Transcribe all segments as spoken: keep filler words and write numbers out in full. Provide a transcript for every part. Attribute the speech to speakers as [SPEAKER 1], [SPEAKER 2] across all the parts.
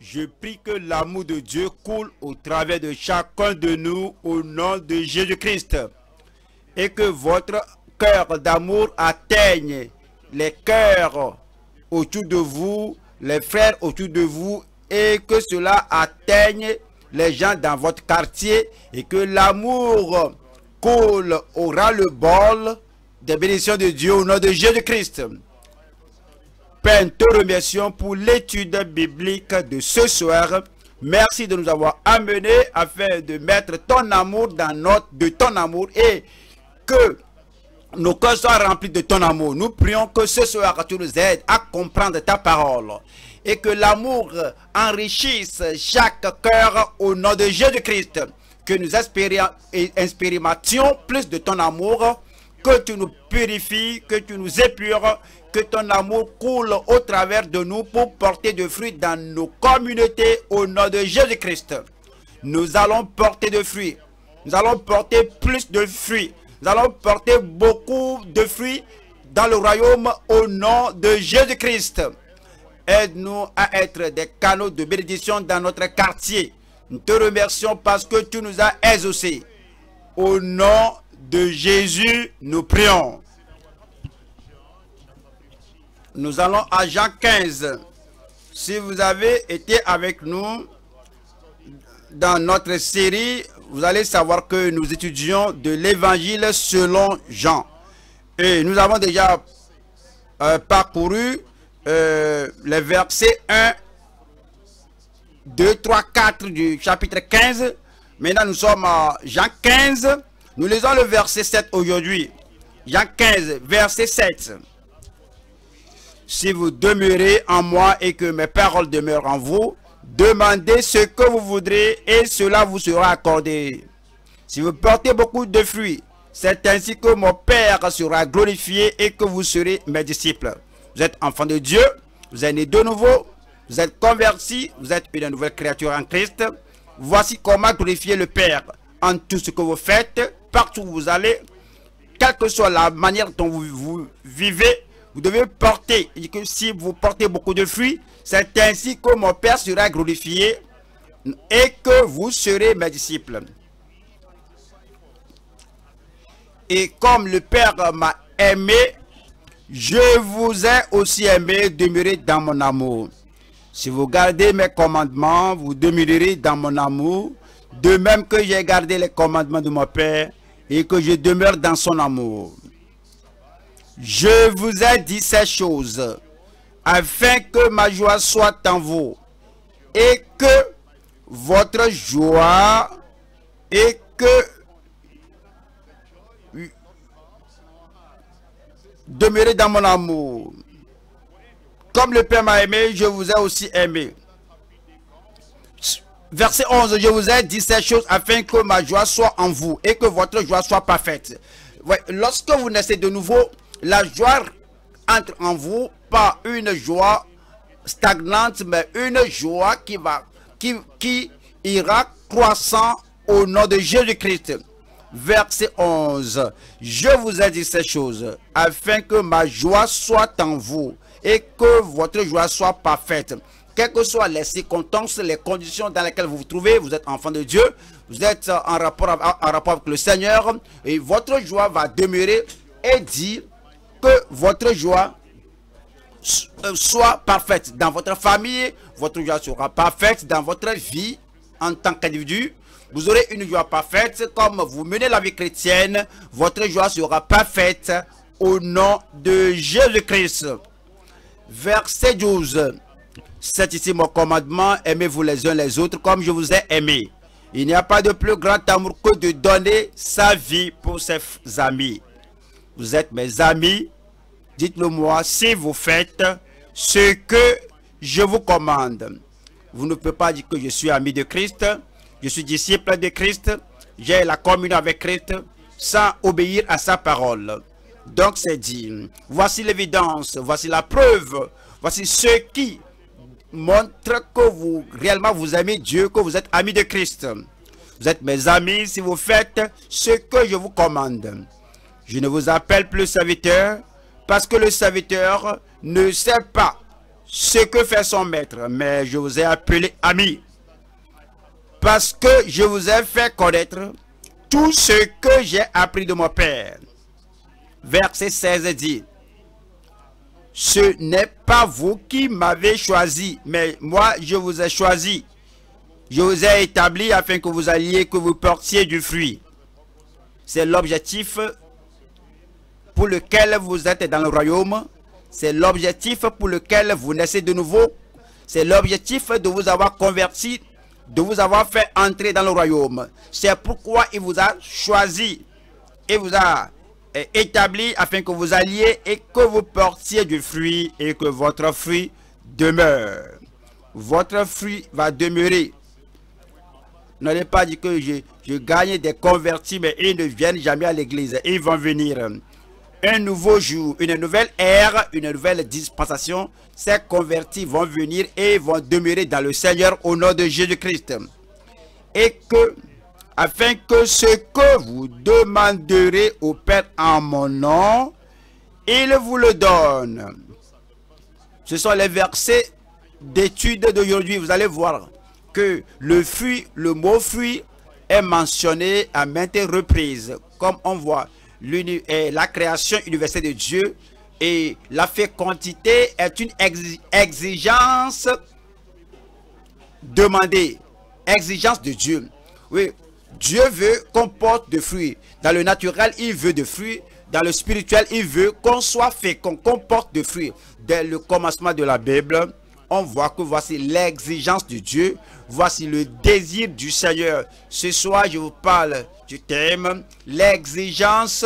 [SPEAKER 1] Je prie que l'amour de Dieu coule au travers de chacun de nous au nom de Jésus-Christ. Et que votre cœur d'amour atteigne les cœurs autour de vous, les frères autour de vous, et que cela atteigne les gens dans votre quartier, et que l'amour coule au ras-le-bol des bénédictions de Dieu au nom de Jésus-Christ. Père, nous te remercions pour l'étude biblique de ce soir. Merci de nous avoir amenés afin de mettre ton amour dans notre, de ton amour, et que nos cœurs soient remplis de ton amour. Nous prions que ce soir tu nous aides à comprendre ta parole et que l'amour enrichisse chaque cœur au nom de Jésus-Christ. Que nous expérimentions plus de ton amour, que tu nous purifies, que tu nous épures, que ton amour coule au travers de nous pour porter de fruits dans nos communautés au nom de Jésus-Christ. Nous allons porter de fruits. Nous allons porter plus de fruits. Nous allons porter beaucoup de fruits dans le royaume au nom de Jésus-Christ. Aide-nous à être des canaux de bénédiction dans notre quartier. Nous te remercions parce que tu nous as exaucés. Au nom de Jésus, nous prions. Nous allons à Jean quinze. Si vous avez été avec nous dans notre série, vous allez savoir que nous étudions de l'évangile selon Jean. Et nous avons déjà euh, parcouru euh, les versets un, deux, trois, quatre du chapitre quinze. Maintenant, nous sommes à Jean quinze. Nous lisons le verset sept aujourd'hui. Jean quinze, verset sept. Si vous demeurez en moi et que mes paroles demeurent en vous, demandez ce que vous voudrez et cela vous sera accordé. Si vous portez beaucoup de fruits, c'est ainsi que mon Père sera glorifié et que vous serez mes disciples. Vous êtes enfants de Dieu, vous êtes nés de nouveau, vous êtes convertis, vous êtes une nouvelle créature en Christ. Voici comment glorifier le Père en tout ce que vous faites, partout où vous allez, quelle que soit la manière dont vous, vous vivez. Vous devez porter, et que si vous portez beaucoup de fruits, c'est ainsi que mon Père sera glorifié et que vous serez mes disciples. Et comme le Père m'a aimé, je vous ai aussi aimé, demeurez dans mon amour. Si vous gardez mes commandements, vous demeurerez dans mon amour, de même que j'ai gardé les commandements de mon Père et que je demeure dans son amour. Je vous ai dit ces choses afin que ma joie soit en vous et que votre joie et que demeurez dans mon amour. Comme le Père m'a aimé, je vous ai aussi aimé. Verset onze, je vous ai dit ces choses afin que ma joie soit en vous et que votre joie soit parfaite. Ouais, lorsque vous naissez de nouveau, la joie entre en vous, pas une joie stagnante, mais une joie qui va, qui, qui ira croissant au nom de Jésus-Christ. Verset onze. Je vous ai dit ces choses afin que ma joie soit en vous et que votre joie soit parfaite. Quelles que soient les circonstances, les conditions dans lesquelles vous vous trouvez, vous êtes enfant de Dieu, vous êtes en rapport, en rapport avec le Seigneur, et votre joie va demeurer, et dit que votre joie soit parfaite dans votre famille, votre joie sera parfaite dans votre vie en tant qu'individu. Vous aurez une joie parfaite comme vous menez la vie chrétienne, votre joie sera parfaite au nom de Jésus-Christ. Verset douze. C'est ici mon commandement, aimez-vous les uns les autres comme je vous ai aimé. Il n'y a pas de plus grand amour que de donner sa vie pour ses amis. Vous êtes mes amis, dites-le moi si vous faites ce que je vous commande. Vous ne pouvez pas dire que je suis ami de Christ, je suis disciple de Christ, j'ai la communion avec Christ sans obéir à sa parole. Donc c'est dit, voici l'évidence, voici la preuve, voici ce qui montre que vous réellement vous aimez Dieu, que vous êtes amis de Christ. Vous êtes mes amis si vous faites ce que je vous commande. Je ne vous appelle plus serviteur parce que le serviteur ne sert pas ce que fait son maître, mais je vous ai appelé amis, parce que je vous ai fait connaître tout ce que j'ai appris de mon Père. Verset seize dit, ce n'est pas vous qui m'avez choisi, mais moi je vous ai choisi. Je vous ai établi afin que vous alliez, que vous portiez du fruit. C'est l'objectif pour lequel vous êtes dans le royaume. C'est l'objectif pour lequel vous naissez de nouveau. C'est l'objectif de vous avoir converti, de vous avoir fait entrer dans le royaume. C'est pourquoi il vous a choisi et vous a établi afin que vous alliez et que vous portiez du fruit et que votre fruit demeure. Votre fruit va demeurer. N'allez pas dire que je, je gagne des convertis, mais ils ne viennent jamais à l'église. Ils vont venir. Un nouveau jour, une nouvelle ère, une nouvelle dispensation. Ces convertis vont venir et vont demeurer dans le Seigneur au nom de Jésus-Christ. Et que, afin que ce que vous demanderez au Père en mon nom, il vous le donne. Ce sont les versets d'étude d'aujourd'hui. Vous allez voir que le fruit, le mot fruit est mentionné à maintes reprises. Comme on voit, la création universelle de Dieu et la fécondité est une exigence demandée. Exigence de Dieu. Oui, Dieu veut qu'on porte de fruits. Dans le naturel, il veut de fruits. Dans le spirituel, il veut qu'on soit fécond, qu'on porte de fruits. Dès le commencement de la Bible, on voit que voici l'exigence de Dieu. Voici le désir du Seigneur. Ce soir, je vous parle du thème, l'exigence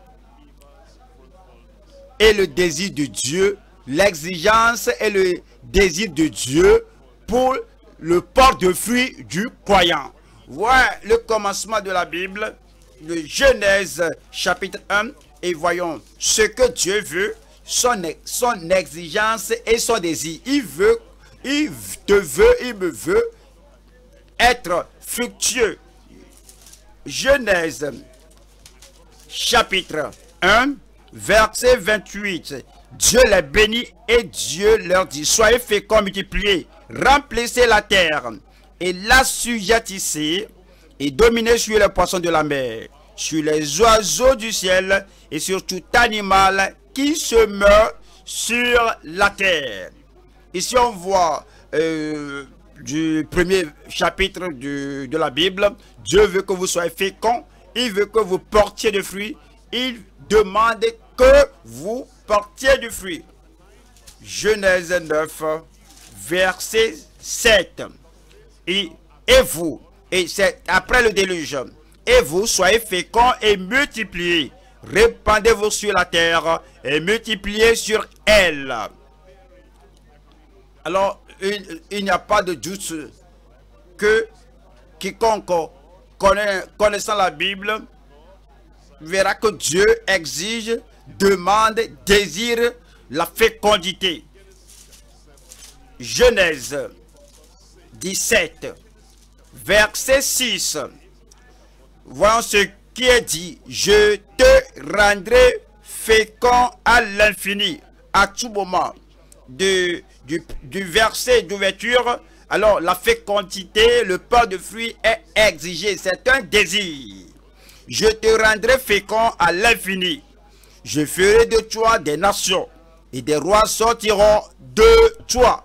[SPEAKER 1] et le désir de Dieu. L'exigence et le désir de Dieu pour le port de fruits du croyant. Voilà le commencement de la Bible, le Genèse chapitre un, et voyons ce que Dieu veut, son, son exigence et son désir. Il veut, il te veut, il me veut être fructueux. Genèse chapitre un, verset vingt-huit. Dieu les bénit et Dieu leur dit, soyez féconds, multipliez, remplissez la terre et l'assujettissez et dominez sur les poissons de la mer, sur les oiseaux du ciel et sur tout animal qui se meurt sur la terre. Ici on voit euh, du premier chapitre du, de la Bible, Dieu veut que vous soyez féconds, il veut que vous portiez de fruits, il demande que vous portiez du fruit. Genèse neuf, verset sept. Et, et vous, et c'est après le déluge, et vous soyez féconds et multipliez, répandez-vous sur la terre et multipliez sur elle. Alors, il, il n'y a pas de doute que quiconque connaît, connaissant la Bible verra que Dieu exige, demande, désire la fécondité. Genèse dix-sept, verset six. Voyons ce qui est dit. Je te rendrai fécond à l'infini. À tout moment de, du, du verset d'ouverture, alors la fécondité, le port de fruits est exigé. C'est un désir. Je te rendrai fécond à l'infini. Je ferai de toi des nations et des rois sortiront de toi.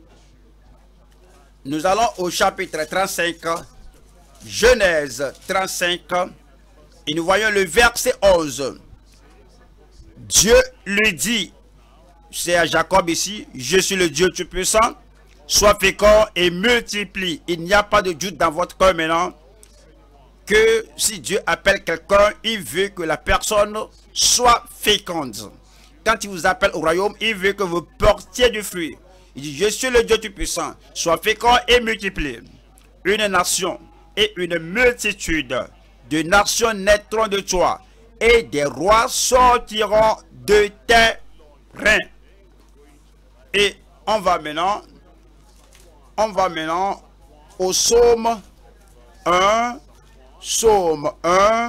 [SPEAKER 1] Nous allons au chapitre trente-cinq, Genèse trente-cinq, et nous voyons le verset onze. Dieu lui dit, c'est à Jacob ici, je suis le Dieu Tout-Puissant, sois fécond et multiplie. Il n'y a pas de doute dans votre cœur maintenant que si Dieu appelle quelqu'un, il veut que la personne soit féconde. Quand il vous appelle au royaume, il veut que vous portiez du fruit. Il dit, je suis le Dieu Tout-Puissant, sois fécond et multiplie. Une nation et une multitude de nations naîtront de toi, et des rois sortiront de tes reins. Et on va maintenant, on va maintenant au psaume un, psaume un,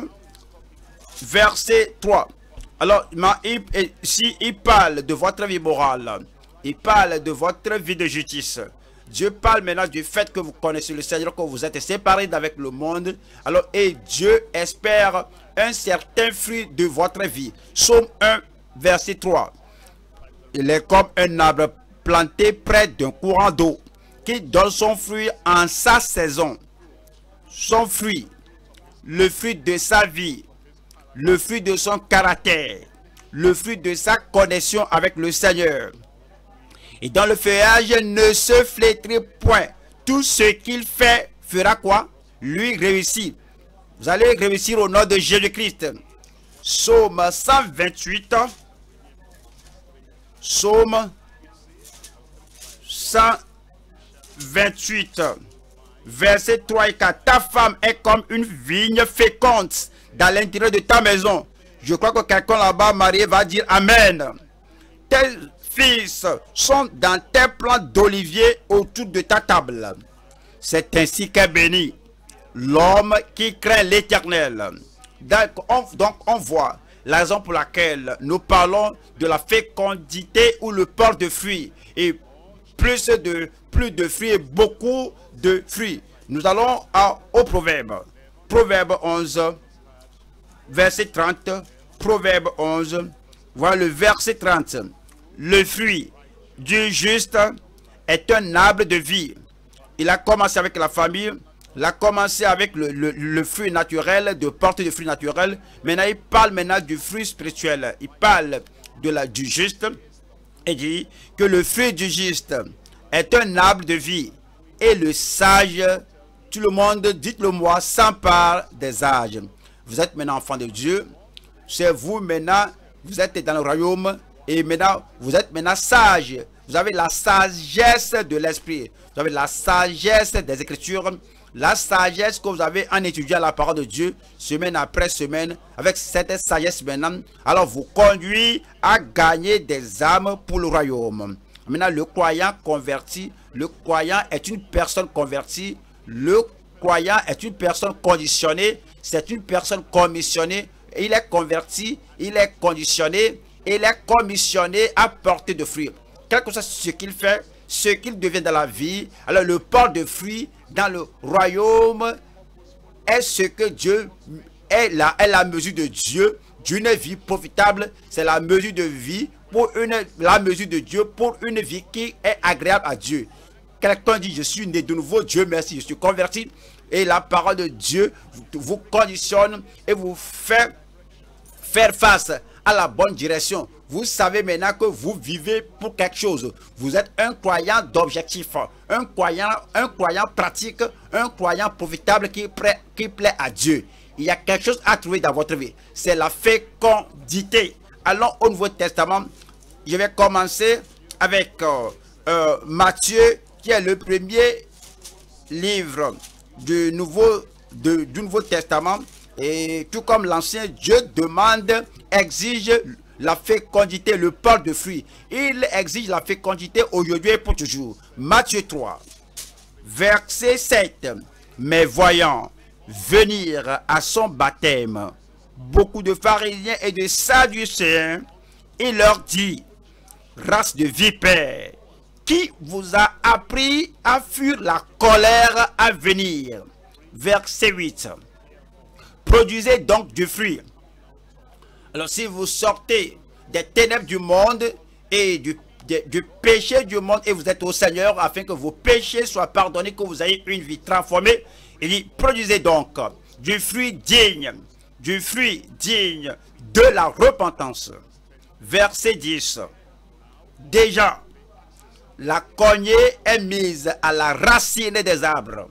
[SPEAKER 1] verset trois. Alors, ici, il parle de votre vie morale. Il parle de votre vie de justice. Dieu parle maintenant du fait que vous connaissez le Seigneur, que vous êtes séparés d'avec le monde. Alors, et Dieu espère un certain fruit de votre vie. Psaume un, verset trois. Il est comme un arbre planté près d'un courant d'eau, qui donne son fruit en sa saison. Son fruit, le fruit de sa vie, le fruit de son caractère, le fruit de sa connexion avec le Seigneur. Et dans le feuillage ne se flétrit point. Tout ce qu'il fait fera quoi? Lui réussir. Vous allez réussir au nom de Jésus-Christ. Psaume cent vingt-huit. Psaume cent vingt-huit. Verset trois et quatre. Ta femme est comme une vigne féconde dans l'intérieur de ta maison. Je crois que quelqu'un là-bas marié va dire Amen. Tes fils sont dans tes plants d'olivier autour de ta table. C'est ainsi qu'est béni l'homme qui craint l'Éternel. Donc on, donc on voit la raison pour laquelle nous parlons de la fécondité ou le port de fruits. Et plus de, plus de fruits et beaucoup de fruits. Nous allons à, au proverbe. Proverbe onze, verset trente. Proverbe onze, voilà le verset trente. Le fruit du juste est un arbre de vie. Il a commencé avec la famille, il a commencé avec le, le, le fruit naturel, de porter de fruits naturels. Maintenant, il parle maintenant du fruit spirituel. Il parle de la, du juste et dit que le fruit du juste est un arbre de vie. Et le sage, tout le monde, dites-le moi, s'empare des âges. Vous êtes maintenant enfant de Dieu. C'est vous maintenant, vous êtes dans le royaume. Et maintenant, vous êtes maintenant sage. Vous avez la sagesse de l'esprit. Vous avez la sagesse des Écritures. La sagesse que vous avez en étudiant la parole de Dieu, semaine après semaine. Avec cette sagesse maintenant, alors vous conduit à gagner des âmes pour le royaume. Maintenant, le croyant converti, le croyant est une personne convertie. Le croyant est une personne conditionnée. C'est une personne commissionnée. Il est converti, il est conditionné. Il est commissionné à porter de fruits. Quel que soit ce qu'il fait, ce qu'il devient dans la vie, alors le port de fruits dans le royaume est ce que Dieu est la, est la mesure de Dieu d'une vie profitable. C'est la mesure de vie pour une, la mesure de Dieu pour une vie qui est agréable à Dieu. Quelqu'un dit, je suis né de nouveau, Dieu merci, je suis converti. Et la parole de Dieu vous conditionne et vous fait faire face à la bonne direction. Vous savez maintenant que vous vivez pour quelque chose. Vous êtes un croyant d'objectif, un croyant, un croyant pratique, un croyant profitable qui, plaît, qui plaît à Dieu. Il y a quelque chose à trouver dans votre vie. C'est la fécondité. Allons au Nouveau Testament. Je vais commencer avec euh, euh, Matthieu, qui est le premier livre du Nouveau, de, du Nouveau Testament. Et tout comme l'Ancien, Dieu demande, exige la fécondité, le port de fruits. Il exige la fécondité aujourd'hui et pour toujours. Matthieu trois, verset sept. Mais voyant venir à son baptême beaucoup de pharisiens et de sadducéens, il leur dit, race de vipères, qui vous a appris à fuir la colère à venir? Verset huit. Produisez donc du fruit. Alors si vous sortez des ténèbres du monde et du, de, du péché du monde et vous êtes au Seigneur afin que vos péchés soient pardonnés, que vous ayez une vie transformée, il dit, produisez donc du fruit digne, du fruit digne de la repentance. Verset dix. Déjà, la cognée est mise à la racine des arbres.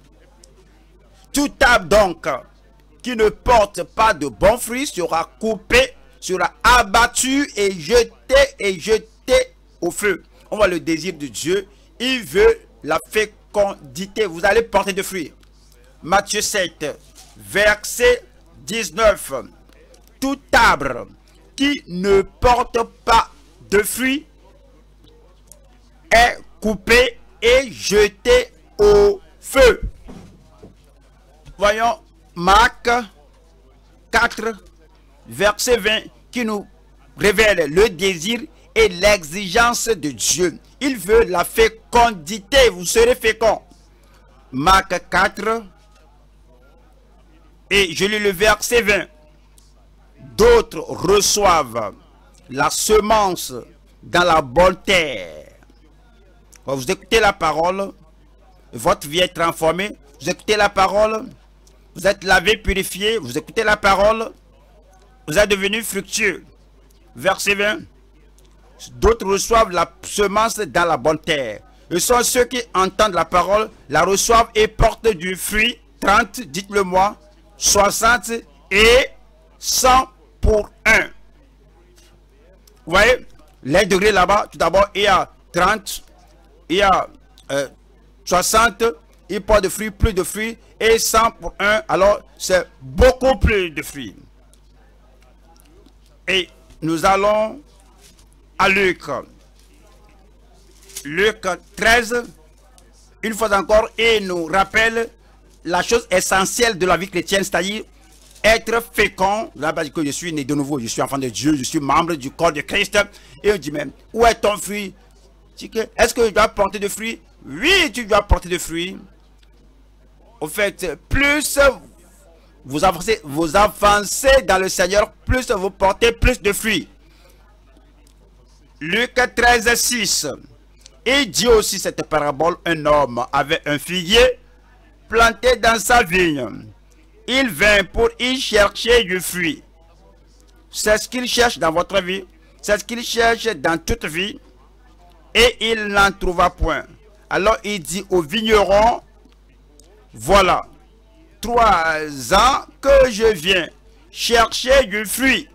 [SPEAKER 1] Tout arbre donc qui ne porte pas de bons fruits sera coupé, sera abattu et jeté et jeté au feu. On voit le désir de Dieu. Il veut la fécondité. Vous allez porter de fruits. Matthieu sept, verset dix-neuf. Tout arbre qui ne porte pas de fruits est coupé et jeté au feu. Voyons Marc quatre, verset vingt, qui nous révèle le désir et l'exigence de Dieu. Il veut la fécondité. Vous serez fécond. Marc quatre. Et je lis le verset vingt. D'autres reçoivent la semence dans la bonne terre. Quand vous écoutez la parole, votre vie est transformée. Vous écoutez la parole, vous êtes lavé, purifié. Vous écoutez la parole, vous êtes devenu fructueux. Verset vingt. D'autres reçoivent la semence dans la bonne terre. Ce sont ceux qui entendent la parole, la reçoivent et portent du fruit. trente, dites-le moi, soixante et cent pour un. Vous voyez, les degrés là-bas, tout d'abord, il y a trente, il y a euh, soixante, il porte de fruits, plus de fruits, et cent pour un, alors c'est beaucoup plus de fruits. Et nous allons à Luc. Luc treize, une fois encore, et nous rappelle la chose essentielle de la vie chrétienne, c'est-à-dire être fécond. Là, parce que je suis né de nouveau, je suis enfant de Dieu, je suis membre du corps de Christ. Et on dit même, où est ton fruit? Est-ce que je dois porter de fruits? Oui, tu dois porter de fruits. Au fait, plus vous avancez, vous avancez dans le Seigneur, plus vous portez plus de fruits. Luc treize, six. Il dit aussi cette parabole, un homme avait un figuier planté dans sa vigne. Il vint pour y chercher du fruit. C'est ce qu'il cherche dans votre vie. C'est ce qu'il cherche dans toute vie. Et il n'en trouva point. Alors il dit au vigneron, voilà, trois ans que je viens chercher du fruit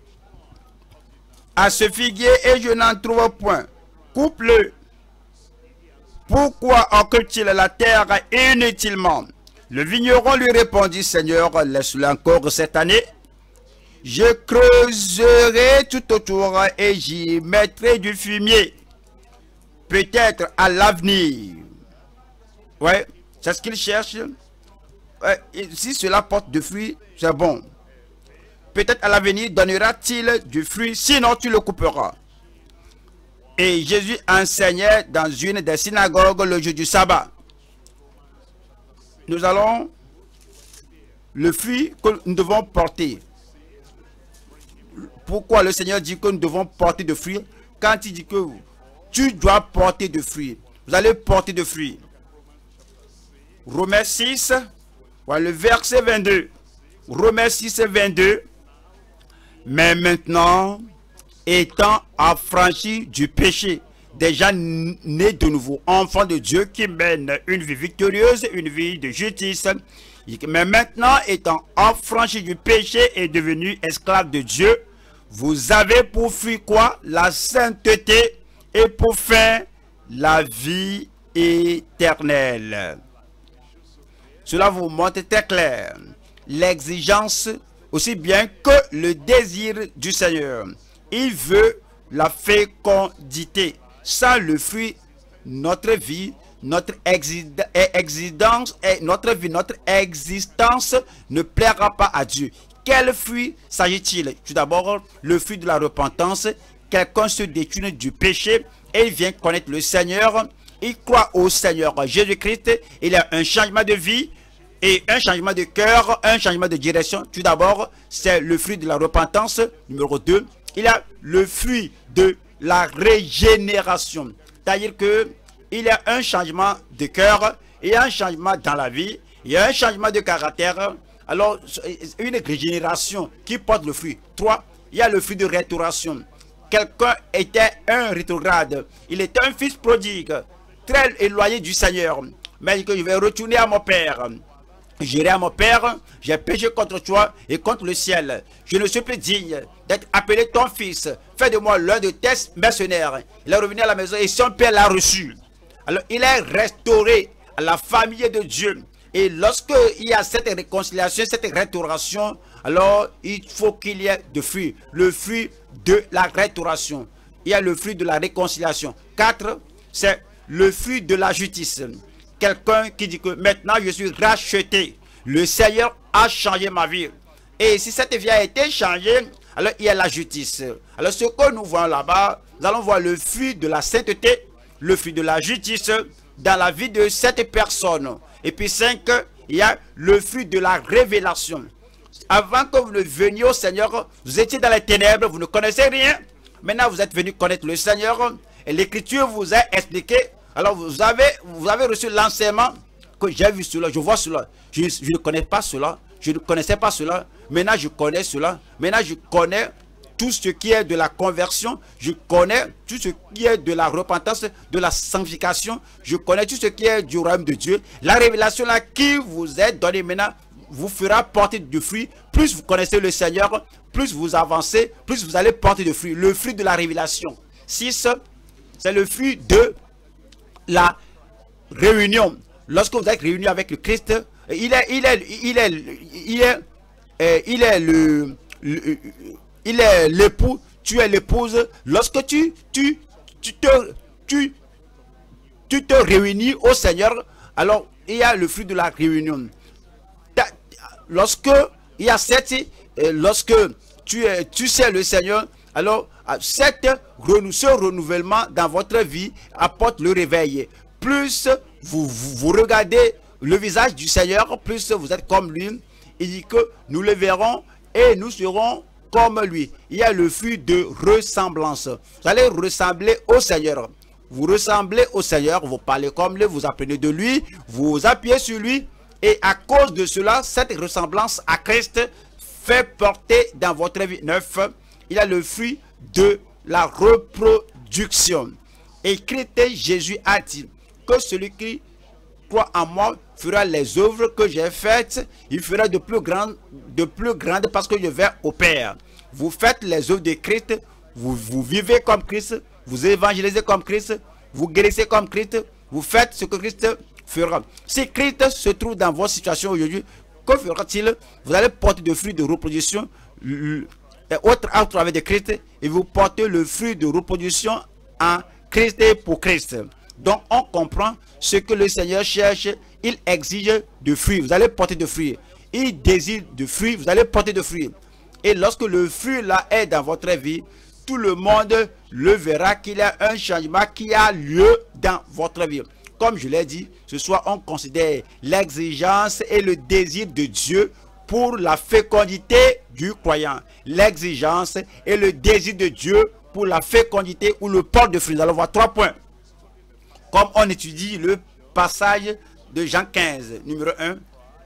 [SPEAKER 1] à ce figuier et je n'en trouve point. Coupe-le. Pourquoi occupe-t-il la terre inutilement? Le vigneron lui répondit, Seigneur, laisse-le encore cette année. Je creuserai tout autour et j'y mettrai du fumier. Peut-être à l'avenir. Ouais, c'est ce qu'il cherche. Ouais, si cela porte de fruits, c'est bon. Peut-être à l'avenir donnera-t-il du fruit, sinon tu le couperas. Et Jésus enseignait dans une des synagogues le jour du sabbat. Nous allons le fruit que nous devons porter. Pourquoi le Seigneur dit que nous devons porter de fruits? Quand il dit que tu dois porter de fruits, vous allez porter de fruits. Romains six, voilà le verset vingt-deux. Romains six, vingt-deux. Mais maintenant, étant affranchis du péché, déjà nés de nouveau, enfants de Dieu qui mènent une vie victorieuse, une vie de justice, mais maintenant étant affranchis du péché et devenus esclaves de Dieu, vous avez pour fruit quoi? La sainteté et pour fin la vie éternelle. Cela vous montre très clair l'exigence aussi bien que le désir du Seigneur. Il veut la fécondité. Sans le fruit, notre vie, notre existence, notre vie, notre existence ne plaira pas à Dieu. Quel fruit s'agit-il? Tout d'abord, le fruit de la repentance. Quelqu'un se détourne du péché et il vient connaître le Seigneur. Il croit au Seigneur Jésus-Christ. Il a un changement de vie et un changement de cœur, un changement de direction. Tout d'abord, c'est le fruit de la repentance. Numéro deux, il a le fruit de la régénération. C'est-à-dire que il y a un changement de cœur, il y a un changement dans la vie, il y a un changement de caractère. Alors, une régénération qui porte le fruit. Trois, il y a le fruit de restauration. Quelqu'un était un rétrograde. Il était un fils prodigue, très éloigné du Seigneur. Mais que je vais retourner à mon père. J'irai à mon père, j'ai péché contre toi et contre le ciel. Je ne suis plus digne d'être appelé ton fils. Fais de moi l'un de tes mercenaires. Il est revenu à la maison et son père l'a reçu. Alors il est restauré à la famille de Dieu. Et lorsque il y a cette réconciliation, cette restauration, alors il faut qu'il y ait de fruits. Le fruit de la restauration. Il y a le fruit de la réconciliation. Quatre, c'est le fruit de la justice. Quelqu'un qui dit que maintenant je suis racheté. Le Seigneur a changé ma vie. Et si cette vie a été changée, alors il y a la justice. Alors ce que nous voyons là-bas, nous allons voir le fruit de la sainteté, le fruit de la justice dans la vie de cette personne. Et puis cinq, il y a le fruit de la révélation. Avant que vous ne veniez au Seigneur, vous étiez dans les ténèbres, vous ne connaissez rien. Maintenant, vous êtes venu connaître le Seigneur et l'Écriture vous a expliqué. Alors, vous avez, vous avez reçu l'enseignement que j'ai vu cela, je vois cela. Je, je ne connais pas cela, je ne connaissais pas cela. Maintenant, je connais cela. Maintenant, je connais tout ce qui est de la conversion. Je connais tout ce qui est de la repentance, de la sanctification. Je connais tout ce qui est du royaume de Dieu. La révélation là qui vous est donnée maintenant vous fera porter du fruit. Plus vous connaissez le Seigneur, plus vous avancez, plus vous allez porter de fruits. Le fruit de la révélation. six, c'est le fruit de la réunion. Lorsque vous êtes réunis avec le Christ, il est, il est, il est, il est, euh, il est le, le il est l'époux, tu es l'épouse. Lorsque tu, tu, tu te, tu, tu te réunis au Seigneur, alors il y a le fruit de la réunion. Lorsque il y a cette, lorsque tu, es, tu sais le Seigneur, alors cette, ce renouvellement dans votre vie apporte le réveil. Plus vous, vous, vous regardez le visage du Seigneur, plus vous êtes comme lui. Il dit que nous le verrons et nous serons comme lui. Il y a le fruit de ressemblance. Vous allez ressembler au Seigneur. Vous ressemblez au Seigneur, vous parlez comme lui, vous apprenez de lui, vous appuyez sur lui. Et à cause de cela, cette ressemblance à Christ fait porter dans votre vie. neuf, il y a le fruit de la reproduction. Et Christ Jésus a dit que celui qui croit en moi fera les œuvres que j'ai faites. Il fera de plus grandes, de plus grandes parce que je vais au Père. Vous faites les œuvres de Christ, vous, vous vivez comme Christ, vous évangélisez comme Christ, vous guérissez comme Christ, vous faites ce que Christ fera. Si Christ se trouve dans votre situation aujourd'hui, que fera-t-il? Vous allez porter des fruits de reproduction au travers de Christ et vous portez le fruit de reproduction en Christ et pour Christ. Donc on comprend ce que le Seigneur cherche. Il exige de fruits. Vous allez porter de fruits. Il désire de fruits. Vous allez porter de fruits. Et lorsque le fruit là est dans votre vie, tout le monde le verra qu'il y a un changement qui a lieu dans votre vie. Comme je l'ai dit, ce soir on considère l'exigence et le désir de Dieu pour la fécondité du croyant. L'exigence et le désir de Dieu pour la fécondité ou le port de fruits. Nous allons voir trois points. Comme on étudie le passage de Jean quinze, numéro un,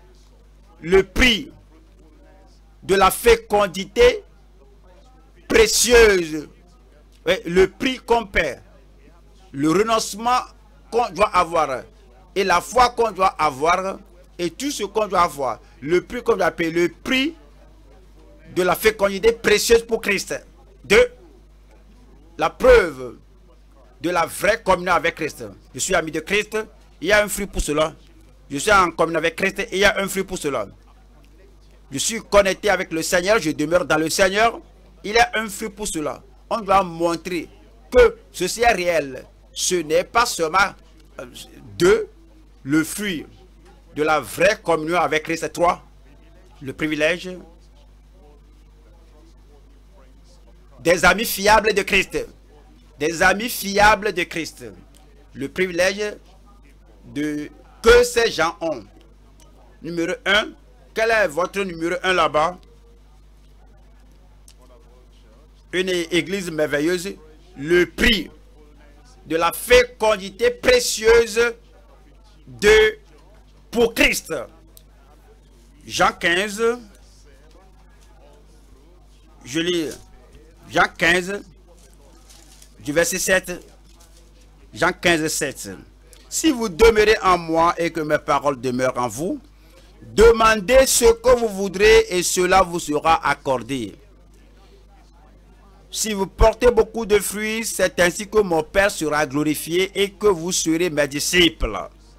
[SPEAKER 1] le prix de la fécondité précieuse, le prix qu'on paie, le renoncement qu'on doit avoir et la foi qu'on doit avoir et tout ce qu'on doit avoir, le prix qu'on doit payer, le prix de la fécondité précieuse pour Christ. Deux, la preuve de la vraie communion avec Christ. Je suis ami de Christ, il y a un fruit pour cela. Je suis en communion avec Christ et il y a un fruit pour cela. Je suis connecté avec le Seigneur, je demeure dans le Seigneur, il y a un fruit pour cela. On doit montrer que ceci est réel. Ce n'est pas seulement deux, le fruit de la vraie communion avec Christ. Trois, le privilège des amis fiables de Christ. Des amis fiables de Christ. Le privilège de que ces gens ont. Numéro un, quel est votre numéro un là-bas? Une église merveilleuse. Le prix de la fécondité précieuse de pour Christ. Jean quinze. Je lis Jean quinze. Du verset sept. Jean quinze, sept. Si vous demeurez en moi et que mes paroles demeurent en vous, demandez ce que vous voudrez et cela vous sera accordé. Si vous portez beaucoup de fruits, c'est ainsi que mon Père sera glorifié et que vous serez mes disciples.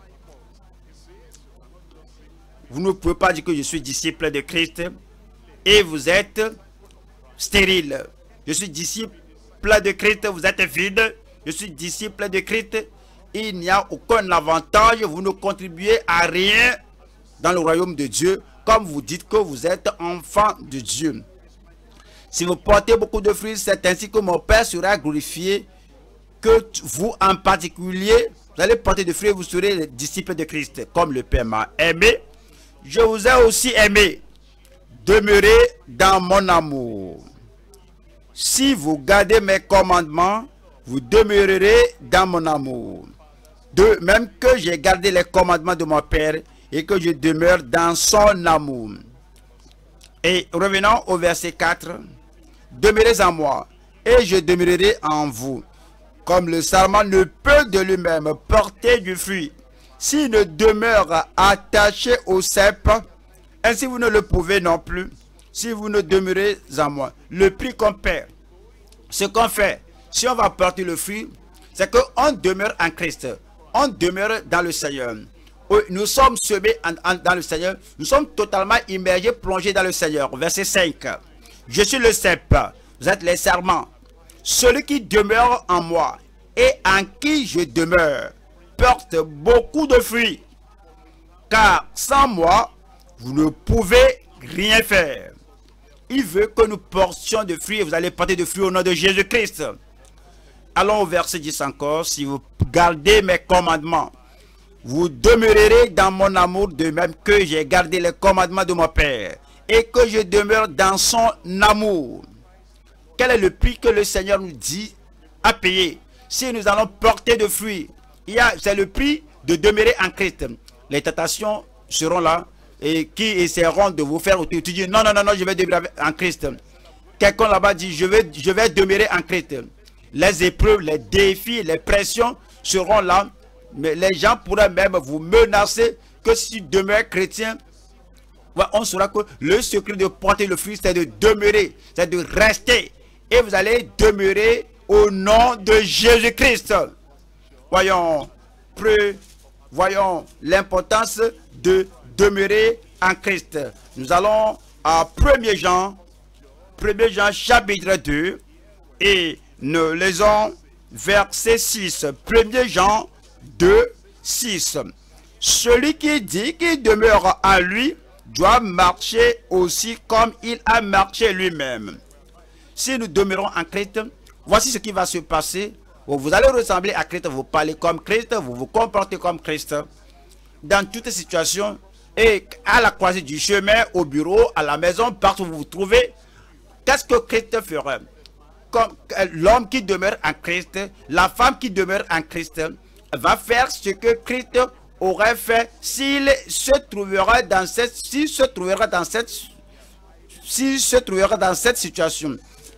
[SPEAKER 1] Vous ne pouvez pas dire que je suis disciple de Christ et vous êtes stérile. Je suis disciple de Christ, vous êtes vide. Je suis disciple de Christ. Il n'y a aucun avantage. Vous ne contribuez à rien dans le royaume de Dieu, comme vous dites que vous êtes enfant de Dieu. Si vous portez beaucoup de fruits, c'est ainsi que mon Père sera glorifié, que vous en particulier, vous allez porter des fruits et vous serez les disciples de Christ, comme le Père m'a aimé. Je vous ai aussi aimé. Demeurez dans mon amour. Si vous gardez mes commandements, vous demeurerez dans mon amour. De même que j'ai gardé les commandements de mon Père et que je demeure dans son amour. Et revenons au verset quatre. Demeurez en moi et je demeurerai en vous. Comme le sarment ne peut de lui-même porter du fruit s'il ne demeure attaché au cep, ainsi vous ne le pouvez non plus si vous ne demeurez en moi. Le prix qu'on perd, ce qu'on fait, si on va porter le fruit, c'est qu'on demeure en Christ. On demeure dans le Seigneur. Nous sommes semés en, en, dans le Seigneur. Nous sommes totalement immergés, plongés dans le Seigneur. Verset cinq. Je suis le cep. Vous êtes les sarments. Celui qui demeure en moi et en qui je demeure porte beaucoup de fruits. Car sans moi, vous ne pouvez rien faire. Il veut que nous portions de fruits et vous allez porter de fruits au nom de Jésus-Christ. Allons au verset dix encore. Si vous gardez mes commandements, vous demeurerez dans mon amour de même que j'ai gardé les commandements de mon Père et que je demeure dans son amour. Quel est le prix que le Seigneur nous dit à payer si nous allons porter de fruits? C'est le prix de demeurer en Christ. Les tentations seront là et qui essaieront de vous faire étudier. Non, non, non, non, je vais demeurer en Christ. Quelqu'un là-bas dit, je vais, je vais demeurer en Christ. Les épreuves, les défis, les pressions seront là. Mais les gens pourraient même vous menacer que si tu demeures chrétien, on saura que le secret de porter le fruit, c'est de demeurer, c'est de rester. Et vous allez demeurer au nom de Jésus-Christ. Voyons, voyons l'importance de demeurer en Christ. Nous allons à premier Jean, premier Jean chapitre deux et nous lisons verset six. premier Jean deux, six. Celui qui dit qu'il demeure en lui doit marcher aussi comme il a marché lui-même. Si nous demeurons en Christ, voici ce qui va se passer. Vous allez ressembler à Christ, vous parlez comme Christ, vous vous comportez comme Christ. Dans toutes situations, et à la croisée du chemin, au bureau, à la maison, partout où vous vous trouvez, qu'est-ce que Christ ferait? Comme l'homme qui demeure en Christ, la femme qui demeure en Christ, va faire ce que Christ aurait fait s'il se trouverait dans cette, s'il se trouverait dans cette, s'il se trouverait dans cette situation.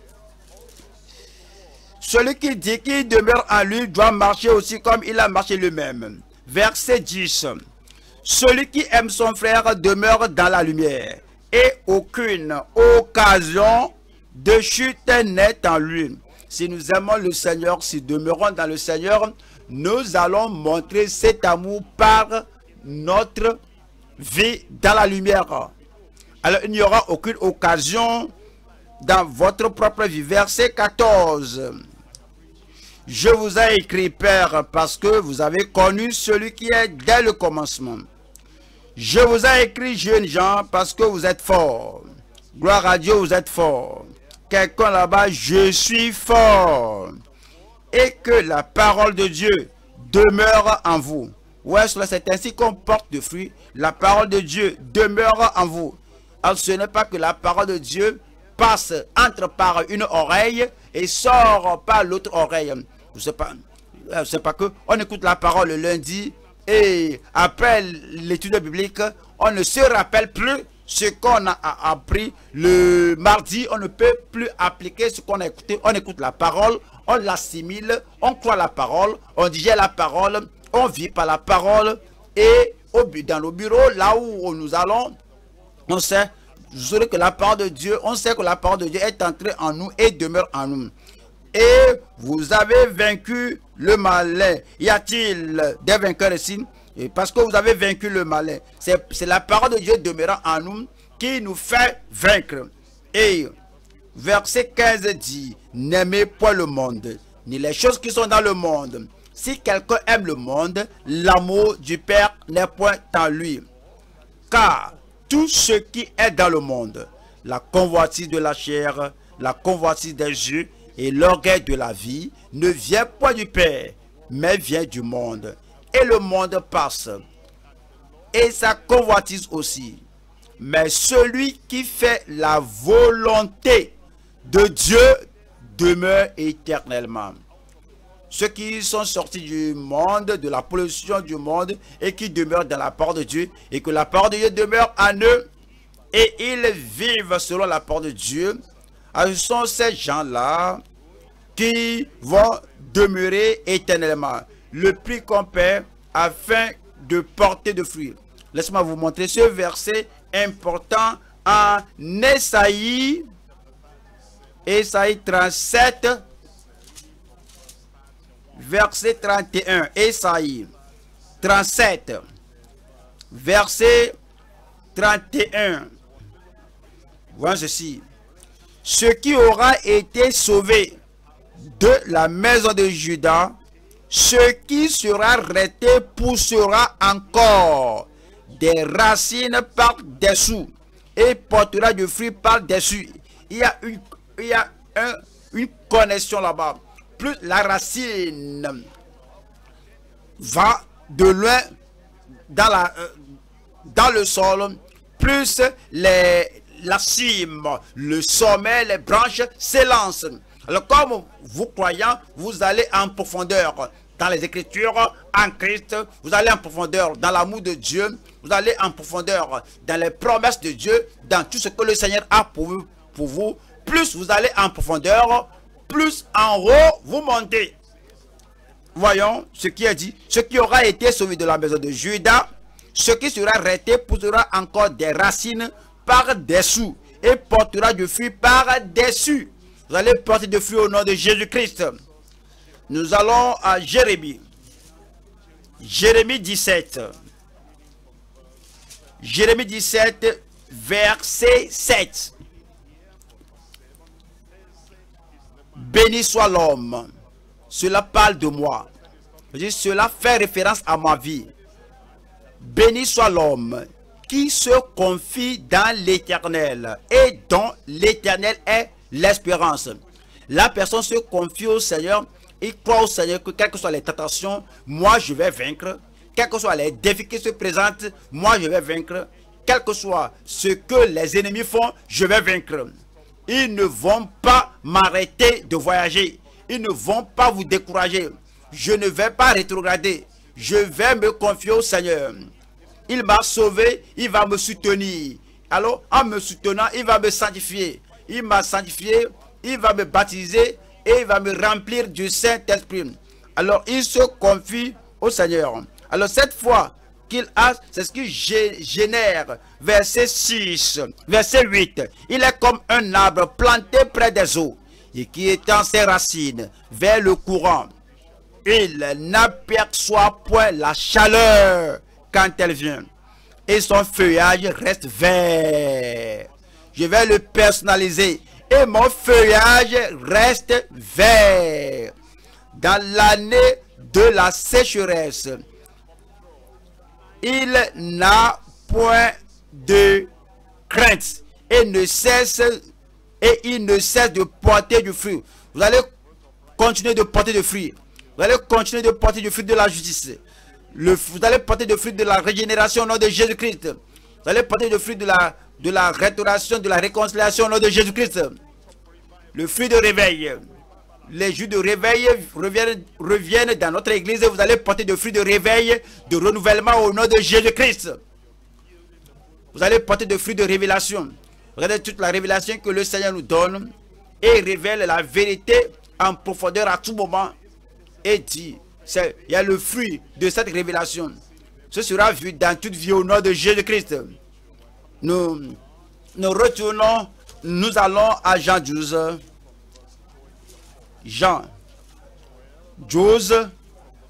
[SPEAKER 1] Celui qui dit qu'il demeure en lui doit marcher aussi comme il a marché lui-même. Verset dix. Celui qui aime son frère demeure dans la lumière et aucune occasion de chute n'est en lui. Si nous aimons le Seigneur, si nous demeurons dans le Seigneur, nous allons montrer cet amour par notre vie dans la lumière. Alors il n'y aura aucune occasion dans votre propre vie. Verset quatorze. Je vous ai écrit, Père, parce que vous avez connu celui qui est dès le commencement. Je vous ai écrit, jeunes gens, parce que vous êtes forts. Gloire à Dieu, vous êtes forts. Quelqu'un là-bas, je suis fort. Et que la parole de Dieu demeure en vous. Ouais, c'est ainsi qu'on porte de fruits. La parole de Dieu demeure en vous. Alors ce n'est pas que la parole de Dieu passe, entre par une oreille et sort par l'autre oreille. Je sais pas, je sais pas que on écoute la parole le lundi et après l'étude biblique, on ne se rappelle plus ce qu'on a appris le mardi. On ne peut plus appliquer ce qu'on a écouté. On écoute la parole, on l'assimile, on croit la parole, on digère la parole, on vit par la parole et au, dans le bureau, là où nous allons, on sait que la parole de Dieu, on sait que la parole de Dieu est entrée en nous et demeure en nous. Et vous avez vaincu le malin. Y a-t-il des vainqueurs ici? Et parce que vous avez vaincu le malin. C'est la parole de Dieu demeurant en nous qui nous fait vaincre. Et verset quinze dit, n'aimez point le monde, ni les choses qui sont dans le monde. Si quelqu'un aime le monde, l'amour du Père n'est point en lui. Car tout ce qui est dans le monde, la convoitise de la chair, la convoitise des yeux et l'orgueil de la vie ne vient pas du Père, mais vient du monde. Et le monde passe, et sa convoitise aussi. Mais celui qui fait la volonté de Dieu demeure éternellement. Ceux qui sont sortis du monde, de la pollution du monde, et qui demeurent dans la parole de Dieu, et que la parole de Dieu demeure en eux, et ils vivent selon la parole de Dieu, ce sont ces gens-là qui vont demeurer éternellement. Le prix qu'on paie afin de porter de fruits. Laissez-moi vous montrer ce verset important en Ésaïe, Ésaïe trente-sept, verset trente et un. Ésaïe trente-sept, verset trente et un. Voyons ceci. Ce qui aura été sauvé de la maison de Juda, ce qui sera arrêté poussera encore des racines par-dessous et portera du fruit par-dessus. Il y a une, il y a un, une connexion là-bas. Plus la racine va de loin dans, la, dans le sol, plus les, la cime, le sommet, les branches s'élancent. Alors comme vous croyant, vous allez en profondeur dans les Écritures, en Christ, vous allez en profondeur dans l'amour de Dieu, vous allez en profondeur dans les promesses de Dieu, dans tout ce que le Seigneur a pour vous. Pour vous. Plus vous allez en profondeur, plus en haut vous montez. Voyons ce qui est dit. Ce qui aura été sauvé de la maison de Juda, ce qui sera arrêté poussera encore des racines par-dessous et portera du fruit par-dessus. Vous allez porter du fruit au nom de Jésus-Christ. Nous allons à Jérémie. Jérémie dix-sept. Jérémie dix-sept, verset sept. Béni soit l'homme. Cela parle de moi. Cela fait référence à ma vie. Béni soit l'homme qui se confie dans l'Éternel et dont l'Éternel est l'espérance. La personne se confie au Seigneur. Il croit au Seigneur que quelles que soient les tentations, moi je vais vaincre. Quels que soient les défis qui se présentent, moi je vais vaincre. Quel que soit ce que les ennemis font, je vais vaincre. Ils ne vont pas m'arrêter de voyager. Ils ne vont pas vous décourager. Je ne vais pas rétrograder. Je vais me confier au Seigneur. Il m'a sauvé, il va me soutenir. Alors, en me soutenant, il va me sanctifier. Il m'a sanctifié, il va me baptiser et il va me remplir du Saint-Esprit. Alors, il se confie au Seigneur. Alors, cette fois qu'il a, c'est ce qui génère, verset six, verset huit. Il est comme un arbre planté près des eaux et qui étend ses racines vers le courant. Il n'aperçoit point la chaleur quand elle vient et son feuillage reste vert. Je vais le personnaliser et mon feuillage reste vert. Dans l'année de la sécheresse, il n'a point de crainte et ne cesse et il ne cesse de porter du fruit. Vous allez continuer de porter du fruit. Vous allez continuer de porter du fruit de la justice. Le, vous allez porter du fruit de la régénération au nom de Jésus-Christ. Vous allez porter du fruit de la, de la restauration, de la réconciliation au nom de Jésus-Christ. Le fruit de réveil. Les jours de réveil reviennent, reviennent dans notre église. Vous allez porter des fruits de réveil, de renouvellement au nom de Jésus-Christ. Vous allez porter des fruits de révélation. Regardez toute la révélation que le Seigneur nous donne et révèle la vérité en profondeur à tout moment. Et dit, il y a le fruit de cette révélation. Ce sera vu dans toute vie au nom de Jésus-Christ. Nous, nous retournons, nous allons à Jean douze. Jean douze,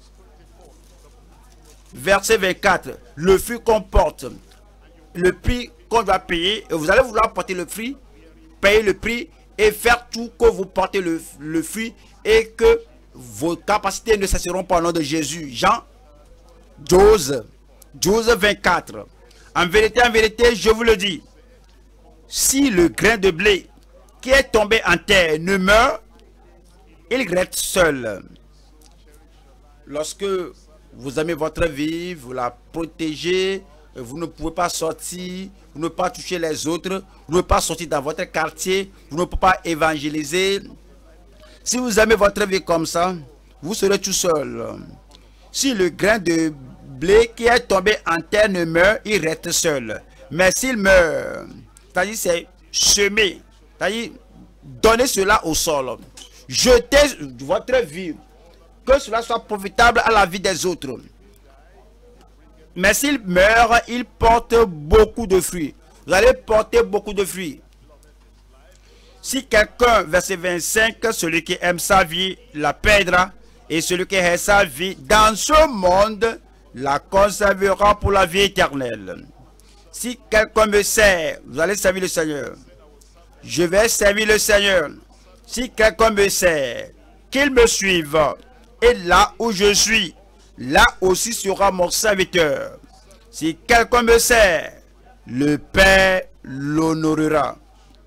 [SPEAKER 1] verset vingt-quatre. Le fruit qu'on porte, le prix qu'on doit payer, et vous allez vouloir porter le fruit, payer le prix et faire tout que vous portez le, le fruit et que vos capacités ne cesseront pas au nom de Jésus. Jean douze, douze, vingt-quatre. En vérité, en vérité, je vous le dis, si le grain de blé qui est tombé en terre ne meurt, il reste seul. Lorsque vous aimez votre vie, vous la protégez, vous ne pouvez pas sortir, vous ne pouvez pas toucher les autres, vous ne pouvez pas sortir dans votre quartier, vous ne pouvez pas évangéliser. Si vous aimez votre vie comme ça, vous serez tout seul. Si le grain de blé qui est tombé en terre ne meurt, il reste seul. Mais s'il meurt, c'est-à-dire c'est semer, c'est-à-dire donner cela au sol, jeter votre vie, que cela soit profitable à la vie des autres. Mais s'il meurt, il porte beaucoup de fruits. Vous allez porter beaucoup de fruits. Si quelqu'un, verset vingt-cinq, celui qui aime sa vie la perdra, et celui qui hait sa vie dans ce monde la conservera pour la vie éternelle. Si quelqu'un me sert, vous allez servir le Seigneur. Je vais servir le Seigneur. Si quelqu'un me sert, qu'il me suive. Et là où je suis, là aussi sera mon serviteur. Si quelqu'un me sert, le Père l'honorera.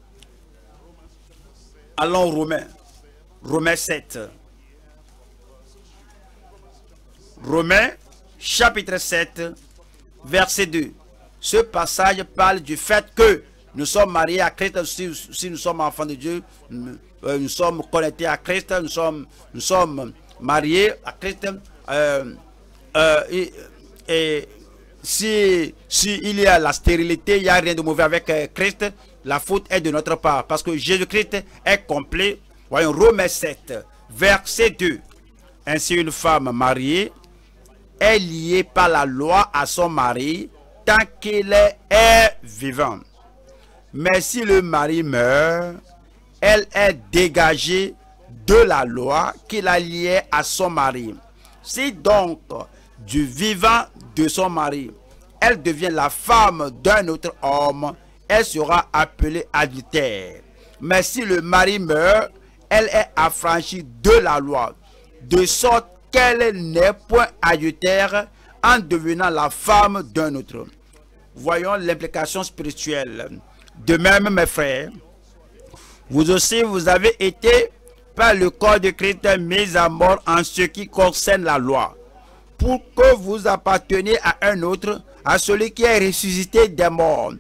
[SPEAKER 1] Allons Romains. Romains sept. Romains chapitre sept, verset deux. Ce passage parle du fait que nous sommes mariés à Christ, si, si nous sommes enfants de Dieu, nous, euh, nous sommes connectés à Christ, nous sommes, nous sommes mariés à Christ. Euh, euh, et, et si, si il y a la stérilité, il n'y a rien de mauvais avec euh, Christ, la faute est de notre part, parce que Jésus-Christ est complet. Voyons Romains sept, verset deux. Ainsi une femme mariée est liée par la loi à son mari tant qu'il est, est vivant. Mais si le mari meurt, elle est dégagée de la loi qui la liait à son mari. Si donc du vivant de son mari, elle devient la femme d'un autre homme, elle sera appelée adultère. Mais si le mari meurt, elle est affranchie de la loi, de sorte qu'elle n'est point adultère en devenant la femme d'un autre. Voyons l'implication spirituelle. De même, mes frères, vous aussi, vous avez été par le corps de Christ mis à mort en ce qui concerne la loi, pour que vous apparteniez à un autre, à celui qui est ressuscité des morts.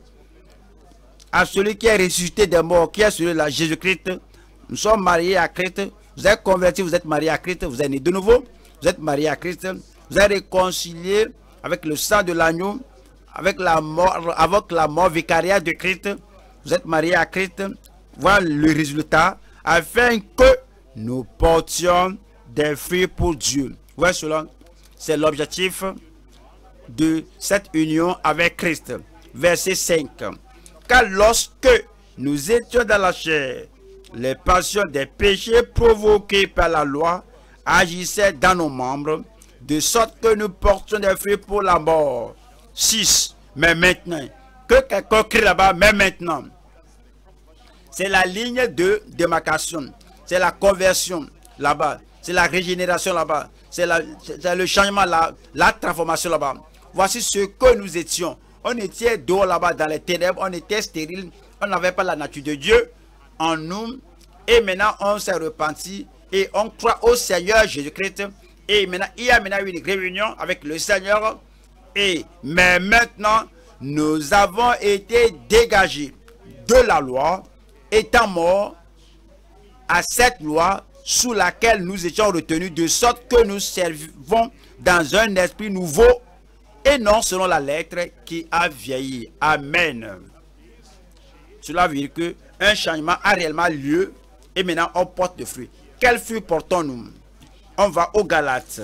[SPEAKER 1] À celui qui est ressuscité des morts, qui est celui-là, Jésus-Christ. Nous sommes mariés à Christ. Vous êtes convertis, vous êtes mariés à Christ, vous êtes nés de nouveau. Vous êtes mariés à Christ. Vous êtes réconciliés avec le sang de l'agneau, avec la mort, avec la mort vicariale de Christ. Vous êtes mariés à Christ. Voilà le résultat, afin que nous portions des fruits pour Dieu. Voilà cela. C'est l'objectif de cette union avec Christ. Verset cinq. Car lorsque nous étions dans la chair, les passions des péchés provoqués par la loi agissaient dans nos membres, de sorte que nous portions des fruits pour la mort. six. Mais maintenant, que quelqu'un crie là-bas, mais maintenant. C'est la ligne de démarcation. C'est la conversion là-bas. C'est la régénération là-bas. C'est le changement, la, la transformation là-bas. Voici ce que nous étions. On était dehors là-bas dans les ténèbres. On était stérile. On n'avait pas la nature de Dieu en nous. Et maintenant, on s'est repenti. Et on croit au Seigneur Jésus-Christ. Et maintenant, il y a maintenant une réunion avec le Seigneur. Et mais maintenant, nous avons été dégagés de la loi, étant morts à cette loi sous laquelle nous étions retenus, de sorte que nous servons dans un esprit nouveau et non selon la lettre qui a vieilli. Amen. Cela veut dire que un changement a réellement lieu et maintenant on porte de fruits. Quels fruits portons-nous? On va aux Galates.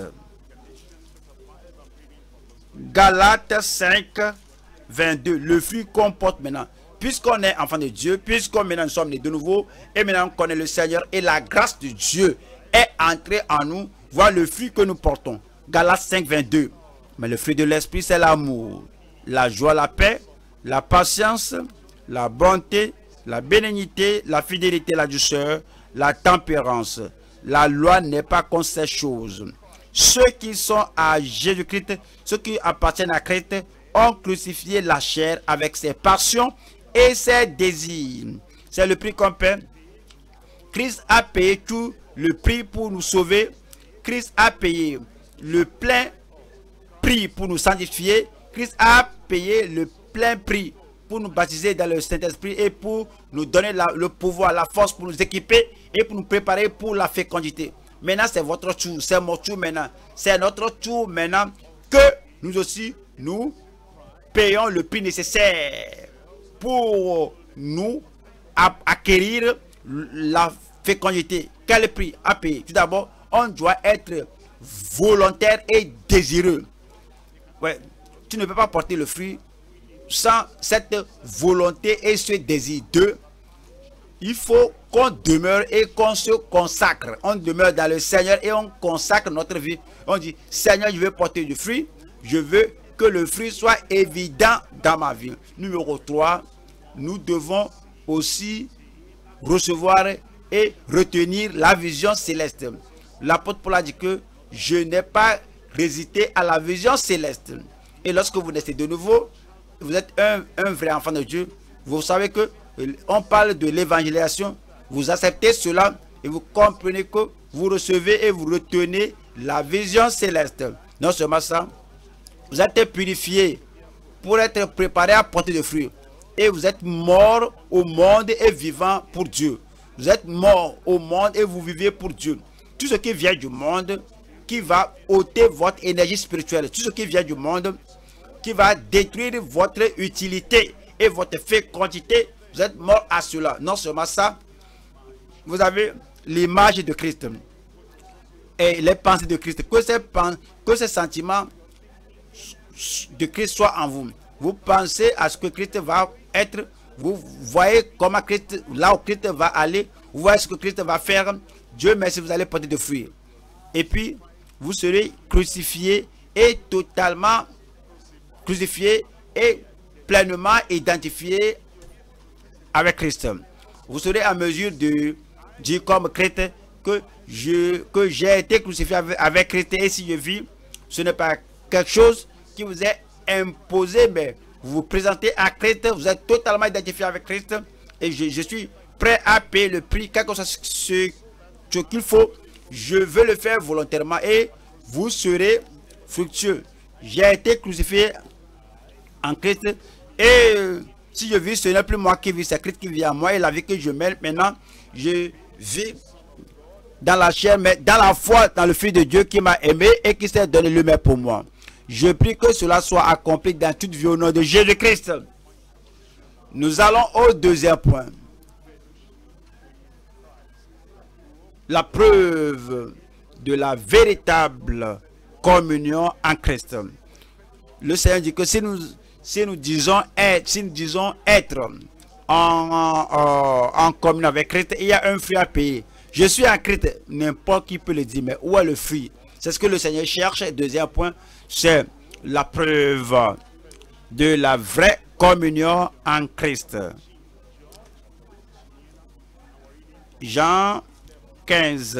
[SPEAKER 1] Galates cinq, vingt-deux. Le fruit qu'on porte maintenant. Puisqu'on est enfant de Dieu, puisqu'on maintenant nous sommes nés de nouveau, et maintenant on connaît le Seigneur, et la grâce de Dieu est entrée en nous, voilà le fruit que nous portons. Galates cinq, vingt-deux. Mais le fruit de l'esprit, c'est l'amour, la joie, la paix, la patience, la bonté, la bénignité, la fidélité, la douceur, la tempérance. La loi n'est pas contre ces choses. Ceux qui sont à Jésus-Christ, ceux qui appartiennent à Christ, ont crucifié la chair avec ses passions et ses désirs. C'est le prix qu'on paie Christ a payé tout le prix pour nous sauver. Christ a payé le plein prix pour nous sanctifier. Christ a payé le plein prix pour nous baptiser dans le Saint-Esprit et pour nous donner la, le pouvoir, la force pour nous équiper et pour nous préparer pour la fécondité. Maintenant, c'est votre tour, c'est mon tour maintenant. C'est notre tour maintenant que nous aussi, nous payons le prix nécessaire pour nous acquérir la fécondité. Quel prix à payer? Tout d'abord, on doit être volontaire et désireux. Ouais, tu ne peux pas porter le fruit sans cette volonté et ce désir. Deux, il faut qu'on demeure et qu'on se consacre. On demeure dans le Seigneur et on consacre notre vie. On dit, Seigneur, je veux porter du fruit. Je veux que le fruit soit évident dans ma vie. Numéro trois, nous devons aussi recevoir et retenir la vision céleste. L'apôtre Paul a dit que je n'ai pas résisté à la vision céleste. Et lorsque vous naissez de nouveau, vous êtes un, un vrai enfant de Dieu. Vous savez que on parle de l'évangélisation. Vous acceptez cela et vous comprenez que vous recevez et vous retenez la vision céleste. Non seulement ça, vous êtes purifié pour être préparé à porter des fruits. Et vous êtes mort au monde et vivant pour Dieu. Vous êtes mort au monde et vous vivez pour Dieu. Tout ce qui vient du monde, qui va ôter votre énergie spirituelle, tout ce qui vient du monde, qui va détruire votre utilité et votre fécondité, vous êtes mort à cela. Non seulement ça, vous avez l'image de Christ et les pensées de Christ. Que ces, que ces sentiments de Christ soient en vous. Vous pensez à ce que Christ va être, vous voyez comment Christ, là où Christ va aller, vous voyez ce que Christ va faire. Dieu merci, vous allez porter de fruits. Et puis, vous serez crucifié et totalement crucifié et pleinement identifié avec Christ. Vous serez en mesure de dire comme Christ que je que j'ai été crucifié avec, avec Christ et si je vis, ce n'est pas quelque chose qui vous est imposé, mais vous vous présentez à Christ, vous êtes totalement identifié avec Christ et je, je suis prêt à payer le prix, quel que soit ce, ce, ce qu'il faut, je veux le faire volontairement et vous serez fructueux. J'ai été crucifié en Christ et si je vis, ce n'est plus moi qui vis, c'est Christ qui vit en moi et la vie que je mène maintenant, je vis dans la chair, mais dans la foi, dans le Fils de Dieu qui m'a aimé et qui s'est donné lui-même pour moi. Je prie que cela soit accompli dans toute vie au nom de Jésus-Christ. Nous allons au deuxième point. La preuve de la véritable communion en Christ. Le Seigneur dit que si nous, si nous disons être, si nous disons être en, en, en communion avec Christ, il y a un fruit à payer. Je suis en Christ, n'importe qui peut le dire, mais où est le fruit? C'est ce que le Seigneur cherche. Deuxième point, c'est la preuve de la vraie communion en Christ. Jean quinze.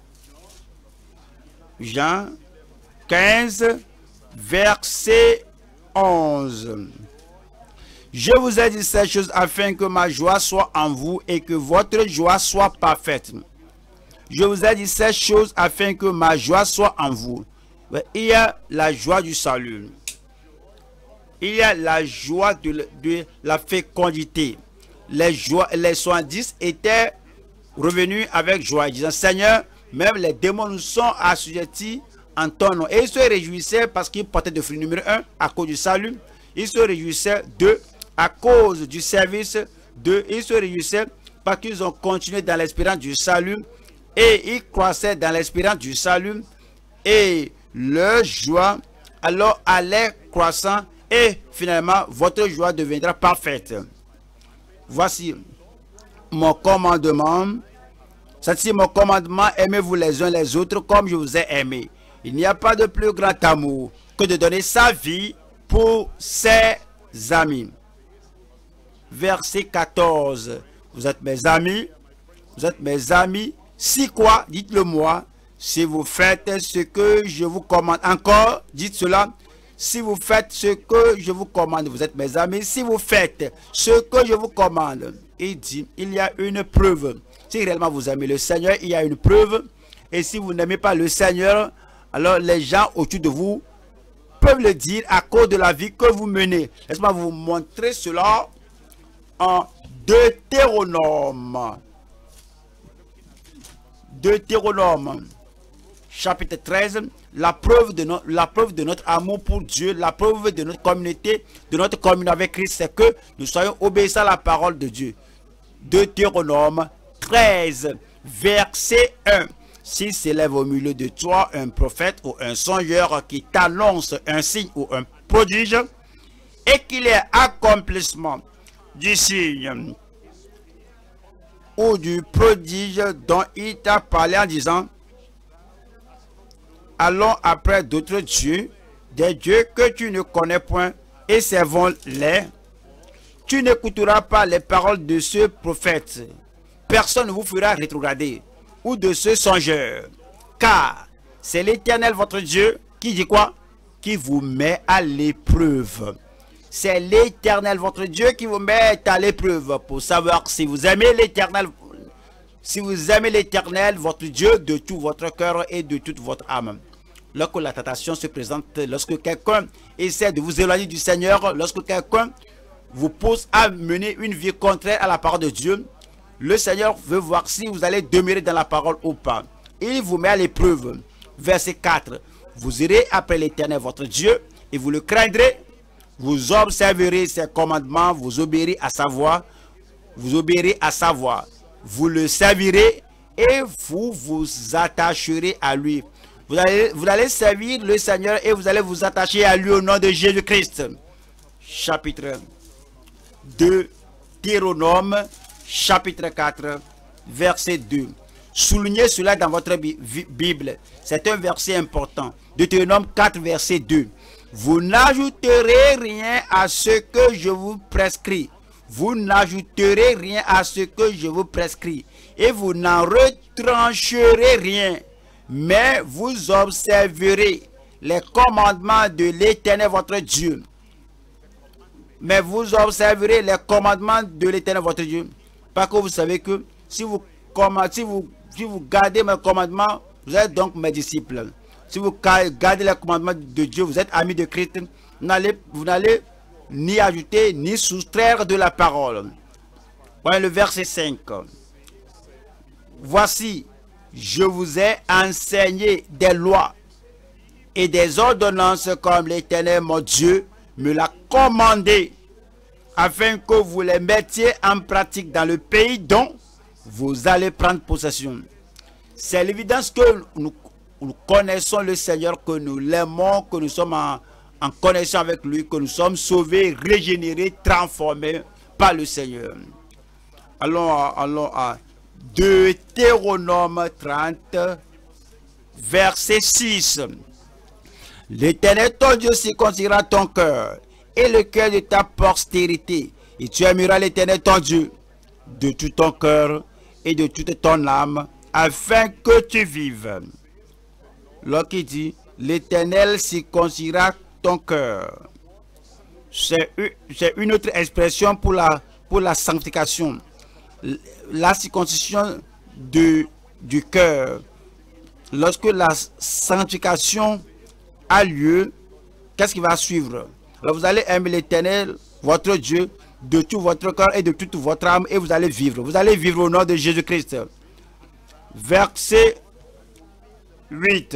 [SPEAKER 1] Jean quinze, verset onze. Je vous ai dit ces choses afin que ma joie soit en vous et que votre joie soit parfaite. Je vous ai dit ces choses afin que ma joie soit en vous. Il y a la joie du salut. Il y a la joie de, de la fécondité. Les, joies, les soixante-dix étaient revenus avec joie, disant, Seigneur, même les démons nous sont assujettis en ton nom. Et ils se réjouissaient parce qu'ils portaient de fruits. Numéro un, à cause du salut. Ils se réjouissaient. Deux, à cause du service. Deux, ils se réjouissaient parce qu'ils ont continué dans l'espérance du salut. Et ils croissaient dans l'espérance du salut. Et leur joie alors allait croissant. Et finalement, votre joie deviendra parfaite. Voici mon commandement. C'est mon commandement, aimez-vous les uns les autres comme je vous ai aimé. Il n'y a pas de plus grand amour que de donner sa vie pour ses amis. Verset quatorze. Vous êtes mes amis. Vous êtes mes amis. Si quoi? Dites-le moi. Si vous faites ce que je vous commande. Encore, dites cela. Si vous faites ce que je vous commande, vous êtes mes amis. Si vous faites ce que je vous commande. il dit, il y a une preuve. Si réellement vous aimez le Seigneur, il y a une preuve. Et si vous n'aimez pas le Seigneur, alors les gens autour de vous peuvent le dire à cause de la vie que vous menez. Laissez-moi vous montrer cela en Deutéronome. Deutéronome, chapitre treize, la preuve, de no, la preuve de notre amour pour Dieu, la preuve de notre communauté, de notre communion avec Christ, c'est que nous soyons obéissants à la parole de Dieu. Deutéronome treize, verset un. S'il s'élève au milieu de toi un prophète ou un songeur qui t'annonce un signe ou un prodige, et qu'il ait accomplissement du signe ou du prodige dont il t'a parlé en disant, allons après d'autres dieux, des dieux que tu ne connais point, et servons-les. Tu n'écouteras pas les paroles de ce prophète. Personne ne vous fera rétrograder, ou de ce songeur. Car c'est l'Éternel votre Dieu qui dit quoi? Qui vous met à l'épreuve. C'est l'Éternel votre Dieu qui vous met à l'épreuve pour savoir si vous aimez l'Éternel. Si vous aimez l'Éternel, votre Dieu, de tout votre cœur et de toute votre âme. Lorsque la tentation se présente, lorsque quelqu'un essaie de vous éloigner du Seigneur, lorsque quelqu'un vous pousse à mener une vie contraire à la parole de Dieu, le Seigneur veut voir si vous allez demeurer dans la parole ou pas. Il vous met à l'épreuve. Verset quatre. Vous irez après l'Éternel votre Dieu et vous le craindrez. Vous observerez ses commandements, vous obéirez à sa voix. Vous obéirez à sa voix. Vous le servirez et vous vous attacherez à lui. Vous allez, vous allez servir le Seigneur et vous allez vous attacher à lui au nom de Jésus-Christ. Chapitre deux, Deutéronome, chapitre quatre, verset deux. Soulignez cela dans votre Bible. C'est un verset important. Deutéronome quatre, verset deux. Vous n'ajouterez rien à ce que je vous prescris. Vous n'ajouterez rien à ce que je vous prescris. Et vous n'en retrancherez rien. Mais vous observerez les commandements de l'Éternel votre Dieu. Mais vous observerez les commandements de l'Éternel votre Dieu. Parce que vous savez que si vous, si vous, si vous gardez mes commandements, vous êtes donc mes disciples. Si vous gardez les commandements de Dieu, vous êtes amis de Christ. Vous n'allez ni ajouter ni soustraire de la parole. Voilà le verset cinq. Voici, je vous ai enseigné des lois et des ordonnances comme l'Éternel mon Dieu me l'a commandé, afin que vous les mettiez en pratique dans le pays dont vous allez prendre possession. C'est l'évidence que nous, nous connaissons le Seigneur, que nous l'aimons, que nous sommes en, en connexion avec lui, que nous sommes sauvés, régénérés, transformés par le Seigneur. Allons à, allons à Deutéronome trente, verset six. L'Éternel ton Dieu circoncira ton cœur et le cœur de ta postérité, et tu aimeras l'Éternel ton Dieu de tout ton cœur et de toute ton âme, afin que tu vives. Lorsqu'il dit l'Éternel circoncira ton cœur, c'est une autre expression pour la, pour la sanctification. La circoncision de, du cœur. Lorsque la sanctification a lieu, qu'est-ce qui va suivre? Alors vous allez aimer l'Éternel, votre Dieu, de tout votre cœur et de toute votre âme, et vous allez vivre. Vous allez vivre au nom de Jésus-Christ. Verset huit.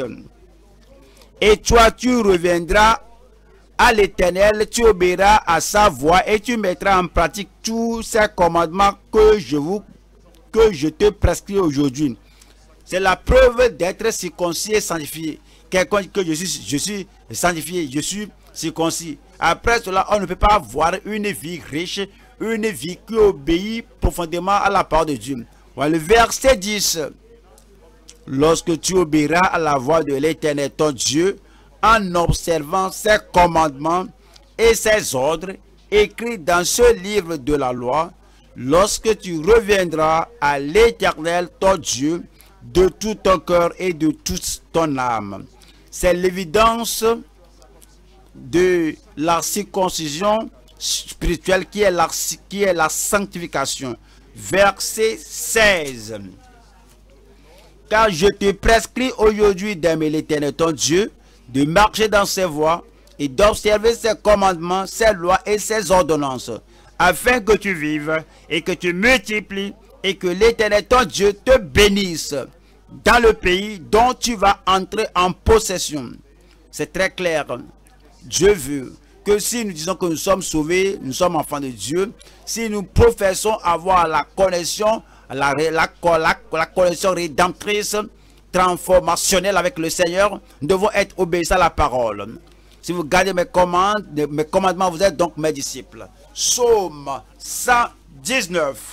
[SPEAKER 1] Et toi, tu reviendras à l'Éternel, tu obéiras à sa voix et tu mettras en pratique tous ces commandements que je, vous, que je te prescris aujourd'hui. C'est la preuve d'être circoncis et sanctifié. Quelqu'un que je suis, je suis sanctifié, je suis circoncis. Après cela, on ne peut pas avoir une vie riche, une vie qui obéit profondément à la parole de Dieu. Voilà le verset dix. Lorsque tu obéiras à la voix de l'Éternel ton Dieu, en observant ses commandements et ses ordres écrits dans ce livre de la loi, lorsque tu reviendras à l'Éternel ton Dieu de tout ton cœur et de toute ton âme. C'est l'évidence de la circoncision spirituelle qui est la, qui est la sanctification. verset seize. Car je te prescris aujourd'hui d'aimer l'Éternel ton Dieu, de marcher dans ses voies et d'observer ses commandements, ses lois et ses ordonnances, afin que tu vives et que tu multiplies et que l'Éternel ton Dieu te bénisse dans le pays dont tu vas entrer en possession. C'est très clair. Dieu veut que si nous disons que nous sommes sauvés, nous sommes enfants de Dieu, si nous professons avoir la connexion, la, la, la, la connexion rédemptrice, transformationnelle avec le Seigneur, nous devons être obéissants à la parole. Si vous gardez mes commandes, mes commandements, vous êtes donc mes disciples. Psaume cent dix-neuf.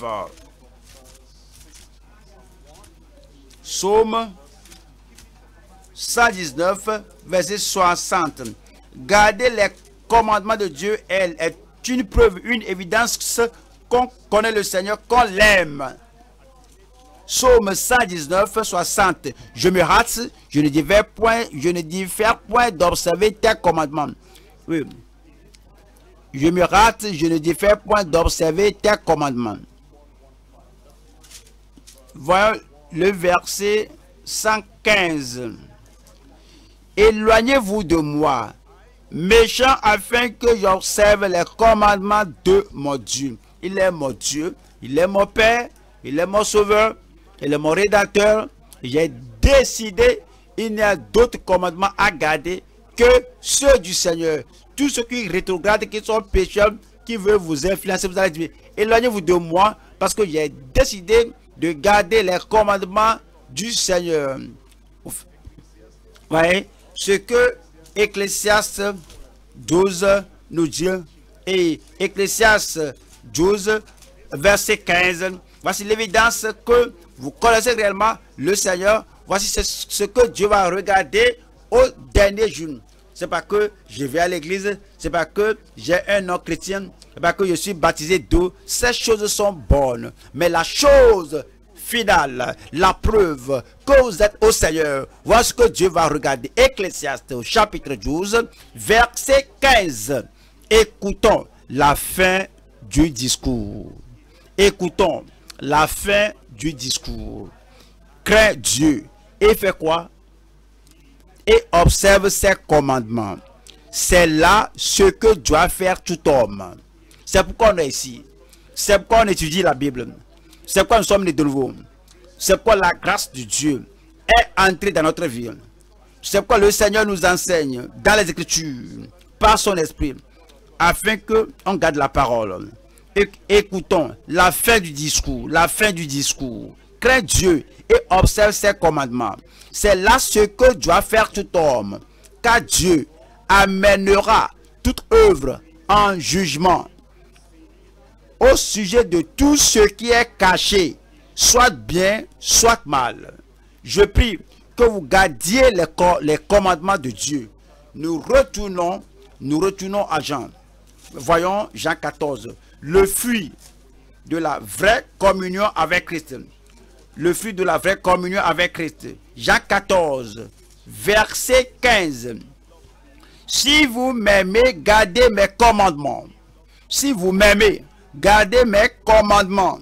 [SPEAKER 1] Psaume cent dix-neuf, verset soixante. Garder les commandements de Dieu elle, est une preuve, une évidence qu'on connaît le Seigneur, qu'on l'aime. Psaume cent dix-neuf, soixante. Je me hâte, je ne diffère point, je ne diffère point d'observer tes commandements. Oui. Je me hâte, je ne diffère point d'observer tes commandements. Voyons le verset cent quinze. Éloignez-vous de moi, méchant, afin que j'observe les commandements de mon Dieu. Il est mon Dieu, il est mon Père, il est mon Sauveur, il est mon Rédempteur. J'ai décidé, il n'y a d'autres commandements à garder que ceux du Seigneur. Tous ceux qui rétrogradent, qui sont pécheurs, qui veulent vous influencer, vous allez dire, éloignez-vous de moi, parce que j'ai décidé de garder les commandements du Seigneur. Vous voyez ce que Ecclésiaste douze nous dit, et Ecclésiaste douze, verset quinze. Voici l'évidence que vous connaissez réellement le Seigneur. Voici ce que Dieu va regarder au dernier jour. C'est pas que je vais à l'église, c'est pas que j'ai un nom chrétien, c'est pas que je suis baptisé d'eau. Ces choses sont bonnes, mais la chose finale, la preuve que vous êtes au Seigneur, voici ce que Dieu va regarder. Ecclésiaste au chapitre douze, verset quinze. Écoutons la fin du discours. Écoutons la fin du discours. Crains Dieu et fais quoi? Et observe ses commandements. C'est là ce que doit faire tout homme. C'est pourquoi on est ici. C'est pourquoi on étudie la Bible. C'est pourquoi nous sommes nés de nouveau. C'est pourquoi la grâce de Dieu est entrée dans notre vie. C'est pourquoi le Seigneur nous enseigne dans les Écritures, par son esprit, afin que on garde la parole. Écoutons la fin du discours, la fin du discours. Crains Dieu et observe ses commandements. C'est là ce que doit faire tout homme, car Dieu amènera toute œuvre en jugement au sujet de tout ce qui est caché, soit bien, soit mal. Je prie que vous gardiez les, les commandements de Dieu. Nous retournons, nous retournons à Jean. Voyons Jean quatorze. Le fruit de la vraie communion avec Christ. Le fruit de la vraie communion avec Christ. Jean quatorze, verset quinze. Si vous m'aimez, gardez mes commandements. Si vous m'aimez, gardez mes commandements.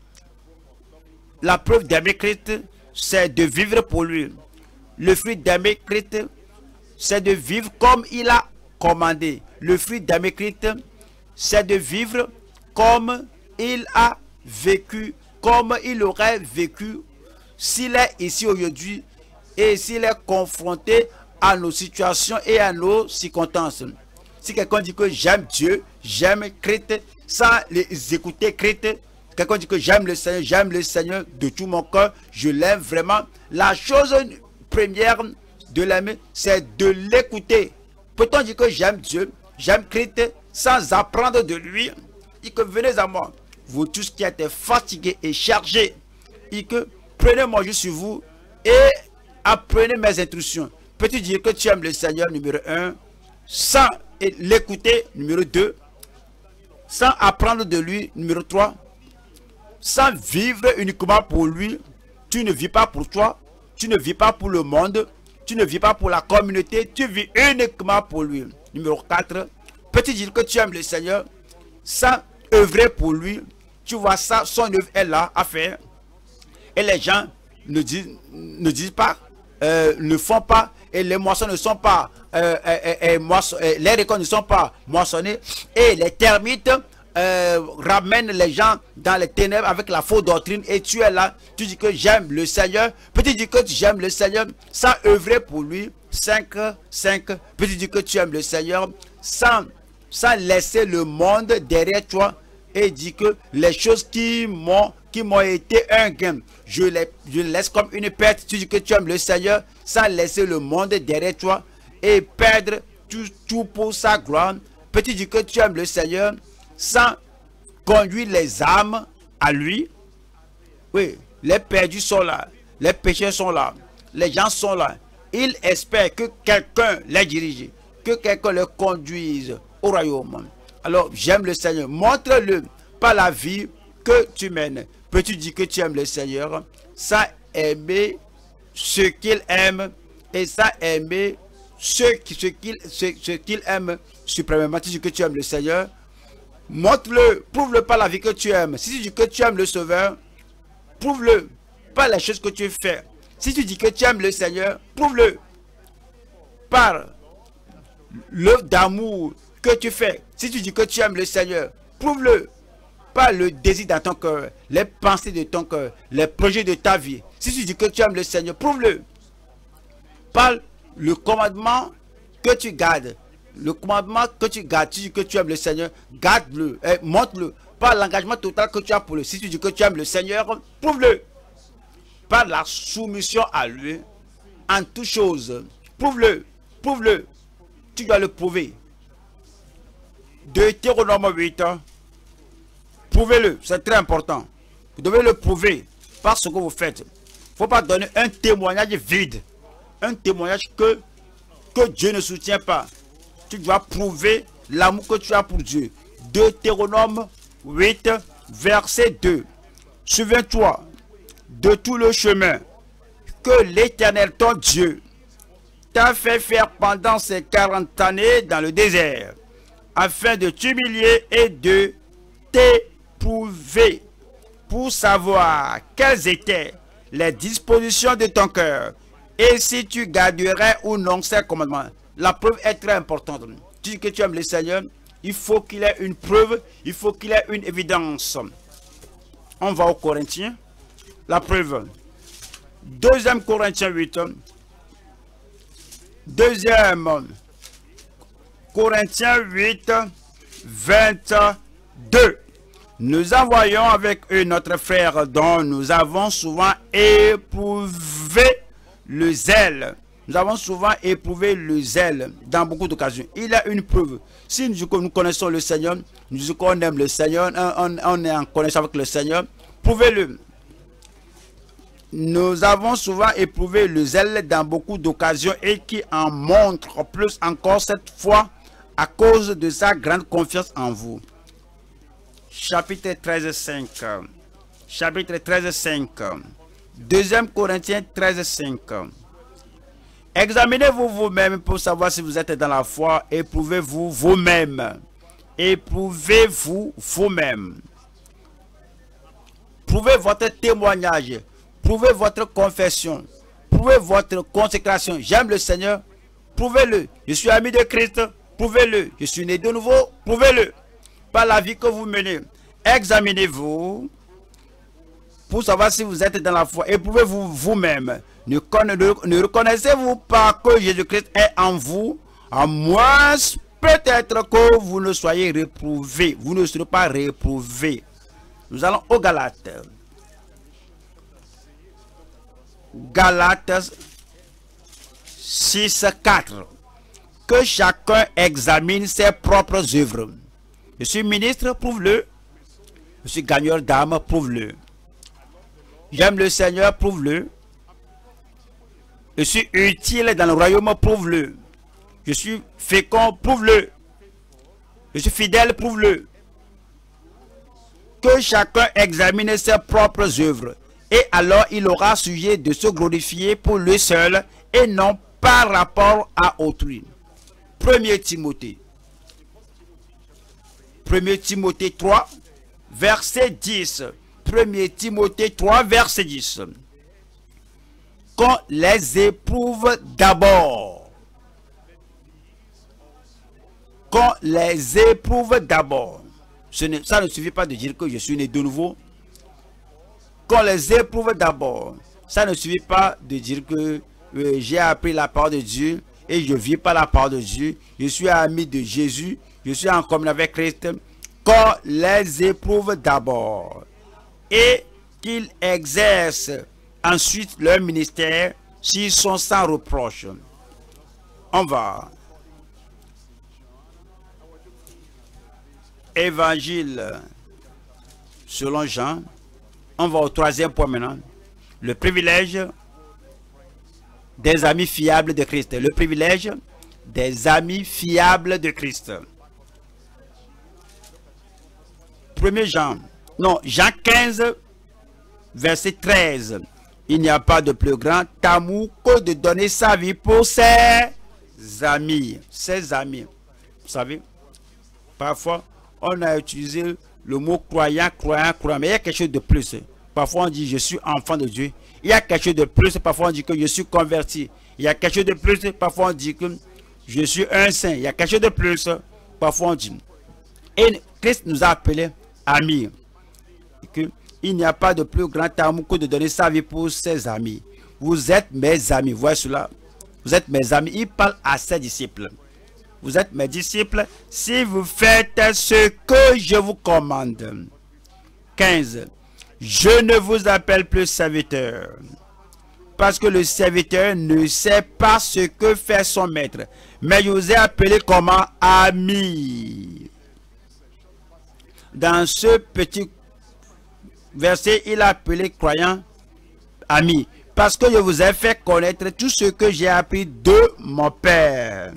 [SPEAKER 1] La preuve d'aimer Christ, c'est de vivre pour lui. Le fruit d'aimer Christ, c'est de vivre comme il a commandé. Le fruit d'aimer Christ, c'est de vivre comme il a vécu, comme il aurait vécu s'il est ici aujourd'hui et s'il est confronté à nos situations et à nos circonstances. Si quelqu'un dit que j'aime Dieu, j'aime Christ, sans les écouter Christ, quelqu'un dit que j'aime le Seigneur, j'aime le Seigneur de tout mon cœur, je l'aime vraiment. La chose première de l'aimer, c'est de l'écouter. Peut-on dire que j'aime Dieu, j'aime Christ, sans apprendre de lui? Et que venez à moi, vous tous qui êtes fatigués et chargés, et que prenez-moi juste sur vous et apprenez mes instructions. Peux-tu dire que tu aimes le Seigneur, numéro un, sans l'écouter, numéro deux, sans apprendre de lui, numéro trois, sans vivre uniquement pour lui, tu ne vis pas pour toi, tu ne vis pas pour le monde, tu ne vis pas pour la communauté, tu vis uniquement pour lui. Numéro quatre, peux-tu dire que tu aimes le Seigneur, sans œuvrer pour lui, tu vois ça, son œuvre est là à faire. Et les gens ne disent, ne disent pas, euh, ne font pas, et les moissons ne sont pas, euh, euh, euh, moisson, euh, les récoltes ne sont pas moissonnées, et les termites euh, ramènent les gens dans les ténèbres avec la fausse doctrine, et tu es là, tu dis que j'aime le Seigneur, puis tu dis que tu j'aime le Seigneur sans œuvrer pour lui, cinq, cinq, puis tu dis que tu aimes le Seigneur sans, sans laisser le monde derrière toi, et dit que les choses qui m'ont qui m'ont été un gain, je les, je les laisse comme une perte. Tu dis que tu aimes le Seigneur sans laisser le monde derrière toi et perdre tout, tout pour sa gloire. Peux-tu dire que tu aimes le Seigneur sans conduire les âmes à lui? Oui, les perdus sont là, les pécheurs sont là, les gens sont là. Ils espèrent que quelqu'un les dirige, que quelqu'un les conduise au royaume. Alors, j'aime le Seigneur. Montre-le par la vie que tu mènes. Peux-tu dire que tu aimes le Seigneur sans aimer ce qu'il aime et sans aimer ce qu'il ce, ce qu'il aime suprêmement? Tu dis que tu aimes le Seigneur. Montre-le, prouve-le par la vie que tu aimes. Si tu dis que tu aimes le Sauveur, prouve-le par les choses que tu fais. Si tu dis que tu aimes le Seigneur, prouve-le par l'œuvre d'amour que tu fais. Si tu dis que tu aimes le Seigneur, prouve-le par le désir dans ton cœur, les pensées de ton cœur, les projets de ta vie. Si tu dis que tu aimes le Seigneur, prouve-le par le commandement que tu gardes. Le commandement que tu gardes, tu dis que tu aimes le Seigneur, garde-le, eh, montre-le par l'engagement total que tu as pour lui. Si tu dis que tu aimes le Seigneur, prouve-le par la soumission à lui en toutes choses. Prouve-le, prouve-le. Tu dois le prouver. Deutéronome huit, prouvez-le, c'est très important. Vous devez le prouver par ce que vous faites. Il ne faut pas donner un témoignage vide, un témoignage que, que Dieu ne soutient pas. Tu dois prouver l'amour que tu as pour Dieu. Deutéronome huit, verset deux. Souviens-toi de tout le chemin que l'Éternel, ton Dieu, t'a fait faire pendant ces quarante années dans le désert, afin de t'humilier et de t'éprouver pour savoir quelles étaient les dispositions de ton cœur et si tu garderais ou non ces commandements. La preuve est très importante. Tu dis que tu aimes le Seigneur, il faut qu'il ait une preuve, il faut qu'il ait une évidence. On va aux Corinthiens. La preuve. Deuxième Corinthiens huit. Deuxième Corinthiens huit, vingt-deux. Nous envoyons avec eux notre frère dont nous avons souvent éprouvé le zèle. Nous avons souvent éprouvé le zèle dans beaucoup d'occasions. Il y a une preuve. Si nous, nous connaissons le Seigneur, nous disons qu'on aime le Seigneur, on, on est en connaissance avec le Seigneur, prouvez-le. Nous avons souvent éprouvé le zèle dans beaucoup d'occasions et qui en montre plus encore cette fois à cause de sa grande confiance en vous. Chapitre treize, cinq. Chapitre treize, cinq. Deuxième Corinthiens treize, cinq. Examinez-vous vous-même pour savoir si vous êtes dans la foi. Éprouvez-vous vous-même. Éprouvez-vous vous-même. Prouvez votre témoignage. Prouvez votre confession. Prouvez votre consécration. J'aime le Seigneur. Prouvez-le. Je suis ami de Christ. Prouvez-le. Je suis né de nouveau. Prouvez-le. Par la vie que vous menez. Examinez-vous pour savoir si vous êtes dans la foi. Éprouvez-vous vous-même. Ne, ne reconnaissez-vous pas que Jésus-Christ est en vous, à moins peut-être que vous ne soyez réprouvés. Vous ne serez pas réprouvés. Nous allons aux Galates. Galates six, quatre. Que chacun examine ses propres œuvres. Je suis ministre, prouve-le. Je suis gagneur d'âme, prouve-le. J'aime le Seigneur, prouve-le. Je suis utile dans le royaume, prouve-le. Je suis fécond, prouve-le. Je suis fidèle, prouve-le. Que chacun examine ses propres œuvres. Et alors il aura sujet de se glorifier pour lui seul et non par rapport à autrui. Premier Timothée. Premier Timothée trois, verset dix. premier Timothée trois, verset dix. Qu'on les éprouve d'abord. Qu'on les éprouve d'abord. Ça ne suffit pas de dire que je suis né de nouveau. Qu'on les éprouve d'abord. Ça ne suffit pas de dire que euh, j'ai appris la parole de Dieu et je ne vis pas la parole de Dieu. Je suis ami de Jésus. Je suis en communion avec Christ. Qu'on les éprouve d'abord. Et qu'ils exercent ensuite leur ministère s'ils sont sans reproche. On va. Évangile selon Jean. On va au troisième point maintenant. Le privilège des amis fiables de Christ. Le privilège des amis fiables de Christ. premier Jean. Non, Jean quinze, verset treize. Il n'y a pas de plus grand amour que de donner sa vie pour ses amis. Ses amis. Vous savez, parfois, on a utilisé le mot croyant, croyant, croyant. Mais il y a quelque chose de plus. Parfois, on dit je suis enfant de Dieu. Il y a quelque chose de plus. Parfois, on dit que je suis converti. Il y a quelque chose de plus. Parfois, on dit que je suis un saint. Il y a quelque chose de plus. Parfois, on dit. Et Christ nous a appelés amis. Que il n'y a pas de plus grand amour que de donner sa vie pour ses amis. Vous êtes mes amis. Voyez cela. Vous êtes mes amis. Il parle à ses disciples. Vous êtes mes disciples si vous faites ce que je vous commande. quinze. Je ne vous appelle plus serviteur, parce que le serviteur ne sait pas ce que fait son maître. Mais je vous ai appelé comment? Ami. Dans ce petit verset, il a appelé croyant ami. Parce que je vous ai fait connaître tout ce que j'ai appris de mon Père.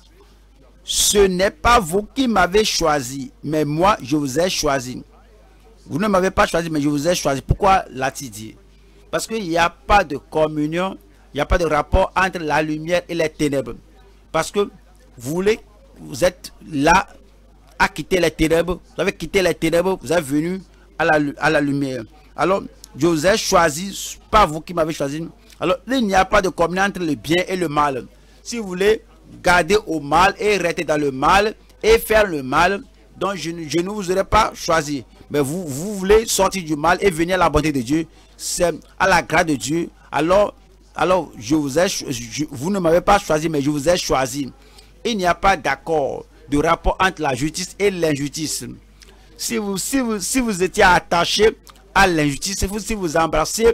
[SPEAKER 1] Ce n'est pas vous qui m'avez choisi, mais moi, je vous ai choisi. Vous ne m'avez pas choisi, mais je vous ai choisi. Pourquoi l'a-t-il dit? Parce qu'il n'y a pas de communion, il n'y a pas de rapport entre la lumière et les ténèbres. Parce que vous voulez, vous êtes là à quitter les ténèbres. Vous avez quitté les ténèbres, vous êtes venu à la, à la lumière. Alors, je vous ai choisi, pas vous qui m'avez choisi. Alors, il n'y a pas de communion entre le bien et le mal. Si vous voulez garder au mal et rester dans le mal et faire le mal, donc je, je ne vous aurais pas choisi. Mais vous, vous voulez sortir du mal et venir à la bonté de Dieu, c'est à la grâce de Dieu. Alors, alors je vous ai, je, vous ne m'avez pas choisi, mais je vous ai choisi. Il n'y a pas d'accord, de rapport entre la justice et l'injustice. Si vous, si, vous, si vous étiez attaché à l'injustice, si vous embrassez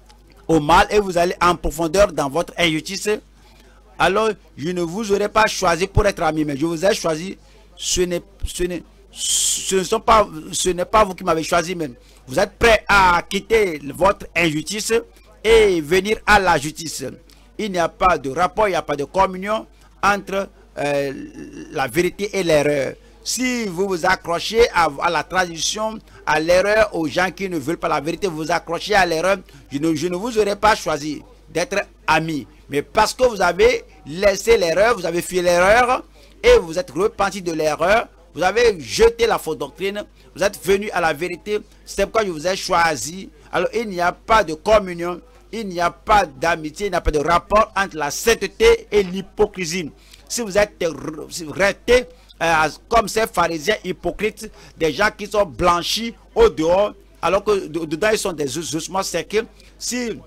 [SPEAKER 1] au mal et vous allez en profondeur dans votre injustice, alors je ne vous aurais pas choisi pour être ami, mais je vous ai choisi. Ce n'est ce n'est ce ne sont pas ce n'est pas vous qui m'avez choisi, mais vous êtes prêt à quitter votre injustice et venir à la justice. Il n'y a pas de rapport, il n'y a pas de communion entre euh, la vérité et l'erreur. Si vous vous accrochez à, à la tradition, à l'erreur, aux gens qui ne veulent pas la vérité, vous vous accrochez à l'erreur, je ne, je ne vous aurais pas choisi d'être ami. Mais parce que vous avez laissé l'erreur, vous avez fui l'erreur et vous êtes repenti de l'erreur, vous avez jeté la fausse doctrine, vous êtes venu à la vérité, c'est pourquoi je vous ai choisi. Alors il n'y a pas de communion, il n'y a pas d'amitié, il n'y a pas de rapport entre la sainteté et l'hypocrisie. Si vous êtes si vous restez euh, comme ces pharisiens hypocrites, des gens qui sont blanchis au dehors, alors que dedans ils sont des ossements secs. Si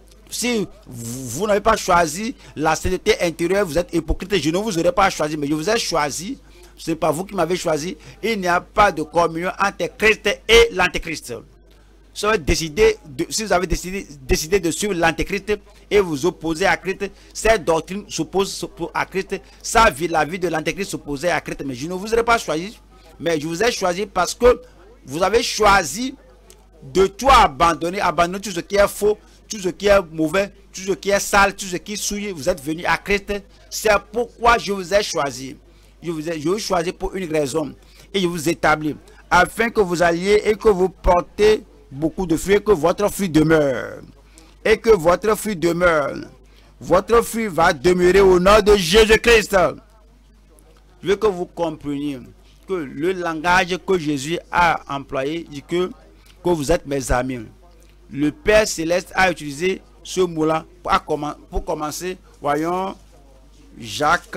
[SPEAKER 1] Si vous, vous n'avez pas choisi la sainteté intérieure, vous êtes hypocrite, je ne vous aurais pas choisi, mais je vous ai choisi. Ce n'est pas vous qui m'avez choisi. Il n'y a pas de communion entre Christ et l'Antéchrist. Si vous avez décidé de, si vous avez décidé, décidé de suivre l'Antéchrist et vous opposez à Christ, cette doctrine s'oppose à Christ, sa vie, la vie de l'Antéchrist s'opposait à Christ. Mais je ne vous aurais pas choisi, mais je vous ai choisi parce que vous avez choisi de tout abandonner, abandonner tout ce qui est faux, tout ce qui est mauvais, tout ce qui est sale, tout ce qui est souillé. Vous êtes venu à Christ. C'est pourquoi je vous ai choisi. Je vous ai, je vous ai choisi pour une raison. Et je vous établis. Afin que vous alliez et que vous portez beaucoup de fruits, que votre fruit demeure. Et que votre fruit demeure. Votre fruit va demeurer au nom de Jésus-Christ. Je veux que vous compreniez que le langage que Jésus a employé dit que, que vous êtes mes amis. Le Père Céleste a utilisé ce mot-là pour, pour commencer. Voyons Jacques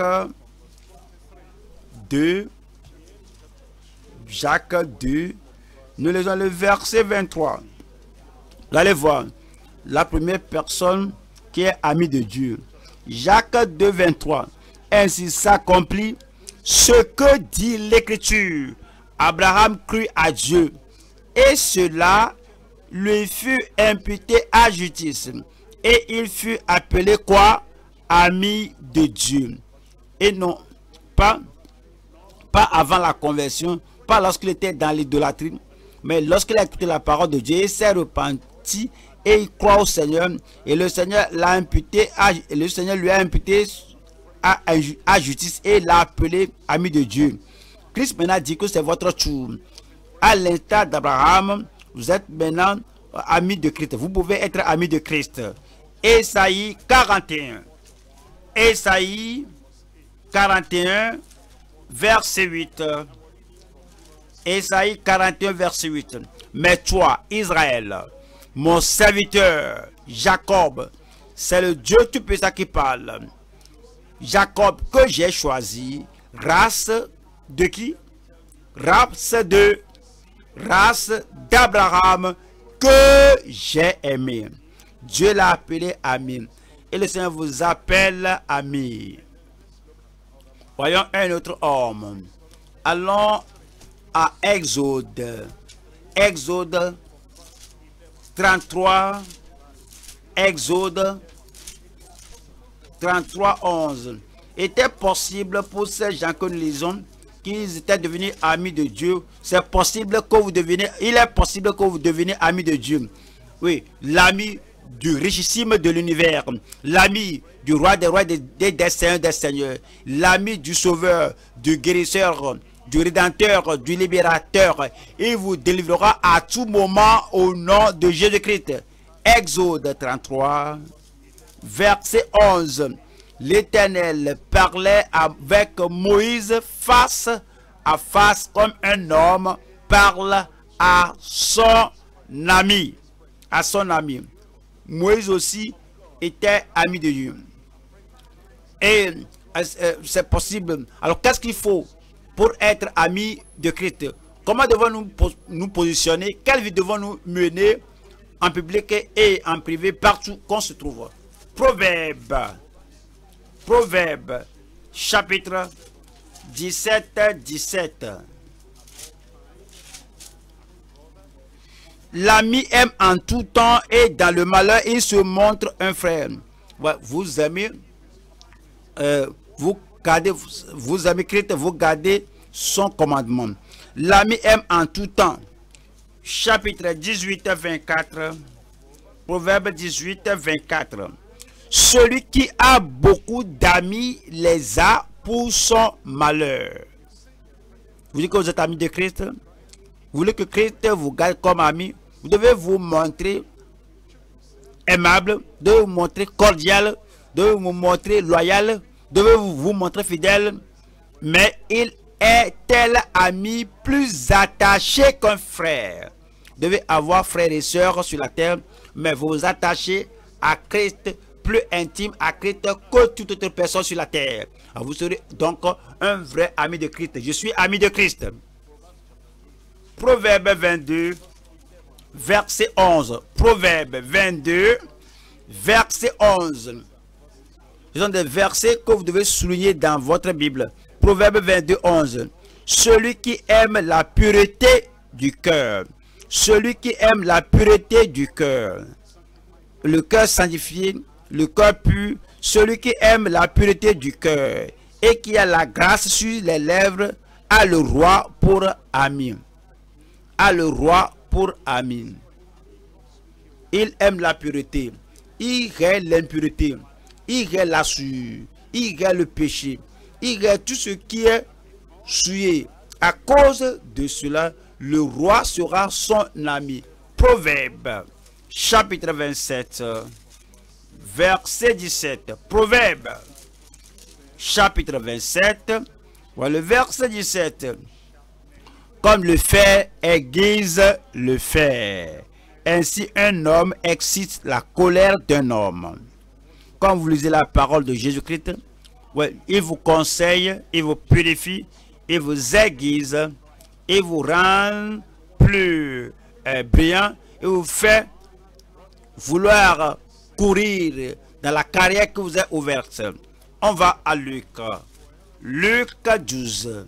[SPEAKER 1] deux. Jacques deux. Nous lisons le verset vingt-trois. Vous allez voir la première personne qui est amie de Dieu. Jacques deux, vingt-trois. Ainsi s'accomplit ce que dit l'Écriture. Abraham crut à Dieu, et cela lui fut imputé à justice. Et il fut appelé quoi? Ami de Dieu. Et non, pas, pas avant la conversion, pas lorsqu'il était dans l'idolâtrie, mais lorsqu'il a écouté la parole de Dieu, il s'est repenti et il croit au Seigneur. Et le Seigneur l'a imputé, à, le Seigneur lui a imputé à, à, à justice et l'a appelé ami de Dieu. Christ maintenant dit que c'est votre tour. À l'instar d'Abraham, vous êtes maintenant ami de Christ. Vous pouvez être ami de Christ. Ésaïe quarante et un. Ésaïe quarante et un, verset huit. Ésaïe quarante et un, verset huit. Mais toi, Israël, mon serviteur, Jacob, c'est le Dieu Tout-Puissant qui parle. Jacob que j'ai choisi, race de qui? Race de race d'Abraham que j'ai aimé. Dieu l'a appelé ami. Et le Seigneur vous appelle ami. Voyons un autre homme. Allons à Exode. Exode trente-trois. Exode trente-trois, onze. Était possible pour ces gens que nous lisons qu'ils étaient devenus amis de Dieu. C'est possible que vous deveniez, il est possible que vous deveniez amis de Dieu. Oui, l'ami du richissime de l'univers, l'ami du roi des rois, des, des, des seigneurs des seigneurs, l'ami du sauveur, du guérisseur, du rédempteur, du libérateur. Il vous délivrera à tout moment au nom de Jésus-Christ. Exode trente-trois, verset onze. L'Éternel parlait avec Moïse face à face comme un homme parle à son ami. À son ami. Moïse aussi était ami de Dieu. Et euh, c'est possible. Alors qu'est-ce qu'il faut pour être ami de Christ? Comment devons-nous nous positionner? Quelle vie devons-nous mener en public et en privé, partout qu'on se trouve? Proverbe. Proverbe, chapitre dix-sept, dix-sept. L'ami aime en tout temps et dans le malheur, il se montre un frère. Vous aimez, euh, vous gardez, vous aimez Christ, vous gardez son commandement. L'ami aime en tout temps. Chapitre dix-huit, vingt-quatre. Proverbe dix-huit, vingt-quatre. Celui qui a beaucoup d'amis les a pour son malheur. Vous dites que vous êtes ami de Christ? Vous voulez que Christ vous garde comme ami? Vous devez vous montrer aimable, de vous montrer cordial, de vous montrer loyal, de vous, vous montrer fidèle. Mais il est tel ami plus attaché qu'un frère. Vous devez avoir frères et sœurs sur la terre, mais vous vous attachez à Christ, plus intime à Christ que toute autre personne sur la terre. Alors vous serez donc un vrai ami de Christ. Je suis ami de Christ. Proverbe vingt-deux, verset onze. Proverbe vingt-deux, verset onze. Ce sont des versets que vous devez souligner dans votre Bible. Proverbe vingt-deux, onze. Celui qui aime la pureté du cœur. Celui qui aime la pureté du cœur. Le cœur sanctifié, le cœur pur. Celui qui aime la pureté du cœur et qui a la grâce sur les lèvres a le roi pour ami. A le roi pour ami. Il aime la pureté. Il règle l'impureté. Il règle la souillure. Il règle le péché. Il règle tout ce qui est souillé. À cause de cela, le roi sera son ami. Proverbe, chapitre vingt-sept, verset dix-sept. Proverbe, chapitre vingt-sept, voilà le verset dix-sept. comme le fer aiguise le fer. Ainsi un homme excite la colère d'un homme. Quand vous lisez la parole de Jésus-Christ, ouais, il vous conseille, il vous purifie, il vous aiguise, il vous rend plus euh, brillant, il vous fait vouloir courir dans la carrière que vous avez ouverte. On va à Luc. Luc douze.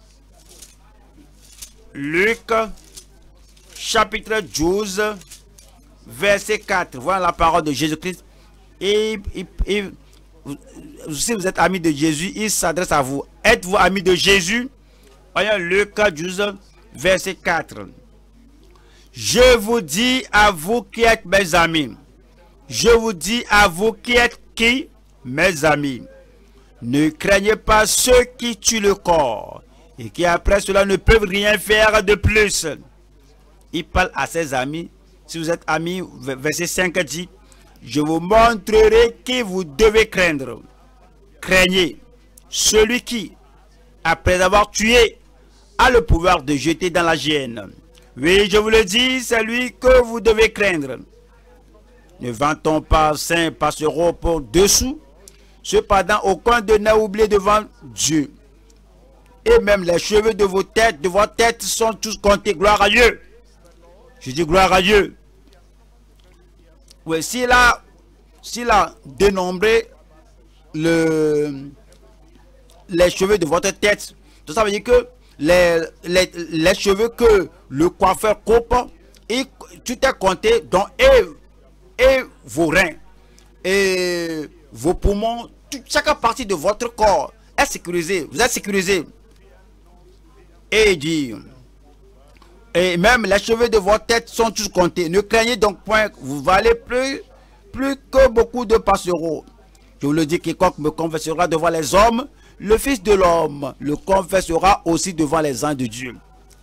[SPEAKER 1] Luc chapitre douze, verset quatre. Voilà la parole de Jésus-Christ. Et, et, et si vous êtes ami de Jésus, il s'adresse à vous. Êtes-vous ami de Jésus? Voyons Luc douze, verset quatre. Je vous dis à vous qui êtes mes amis. Je vous dis à vous qui êtes qui? Mes amis. Ne craignez pas ceux qui tuent le corps et qui après cela ne peuvent rien faire de plus. Il parle à ses amis. Si vous êtes amis, verset cinq dit, je vous montrerai qui vous devez craindre. Craignez celui qui, après avoir tué, a le pouvoir de jeter dans la géhenne. Oui, je vous le dis, c'est lui que vous devez craindre. Ne vantons pas saint passereau pour deux sous. Cependant, aucun de n'a oublié devant Dieu. Et même les cheveux de vos têtes, de votre tête sont tous comptés. Gloire à Dieu. Je dis gloire à Dieu. Oui, s'il a, s'il a dénombré le, les cheveux de votre tête, ça veut dire que les, les, les cheveux que le coiffeur coupe, et tout est compté, donc et, et vos reins, et vos poumons, tout, chaque partie de votre corps est sécurisée. Vous êtes sécurisé. Et il dit, et même les cheveux de votre tête sont tous comptés. Ne craignez donc point, vous valez plus, plus que beaucoup de passereaux. Je vous le dis, quiconque me confessera devant les hommes, le Fils de l'homme le confessera aussi devant les anges de Dieu.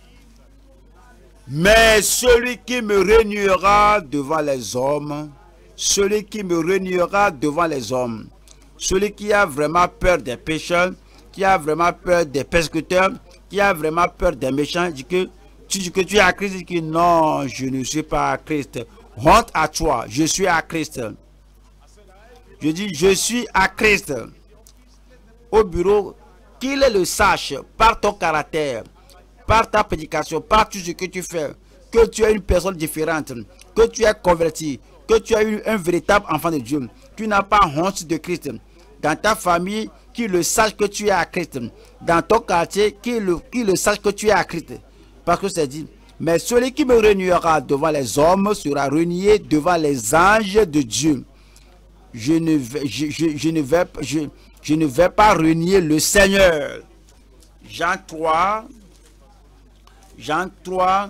[SPEAKER 1] Mais celui qui me reniera devant les hommes, celui qui me reniera devant les hommes, celui qui a vraiment peur des pécheurs, qui a vraiment peur des persécuteurs, qui a vraiment peur des méchants, dit que tu dis que tu es à Christ, dit que non, je ne suis pas à Christ. Honte à toi, je suis à Christ. Je dis, je suis à Christ. Au bureau, qu'il le sache par ton caractère, par ta prédication, par tout ce que tu fais, que tu es une personne différente, que tu es converti, que tu es un véritable enfant de Dieu. Tu n'as pas honte de Christ. Dans ta famille, qu'il le sache que tu es à Christ. Dans ton quartier, qu'il le, qu'il le sache que tu es à Christ. Parce que c'est dit, mais celui qui me reniera devant les hommes sera renié devant les anges de Dieu. Je ne vais, je, je, je ne vais, je, je ne vais pas renier le Seigneur. Jean trois, Jean trois,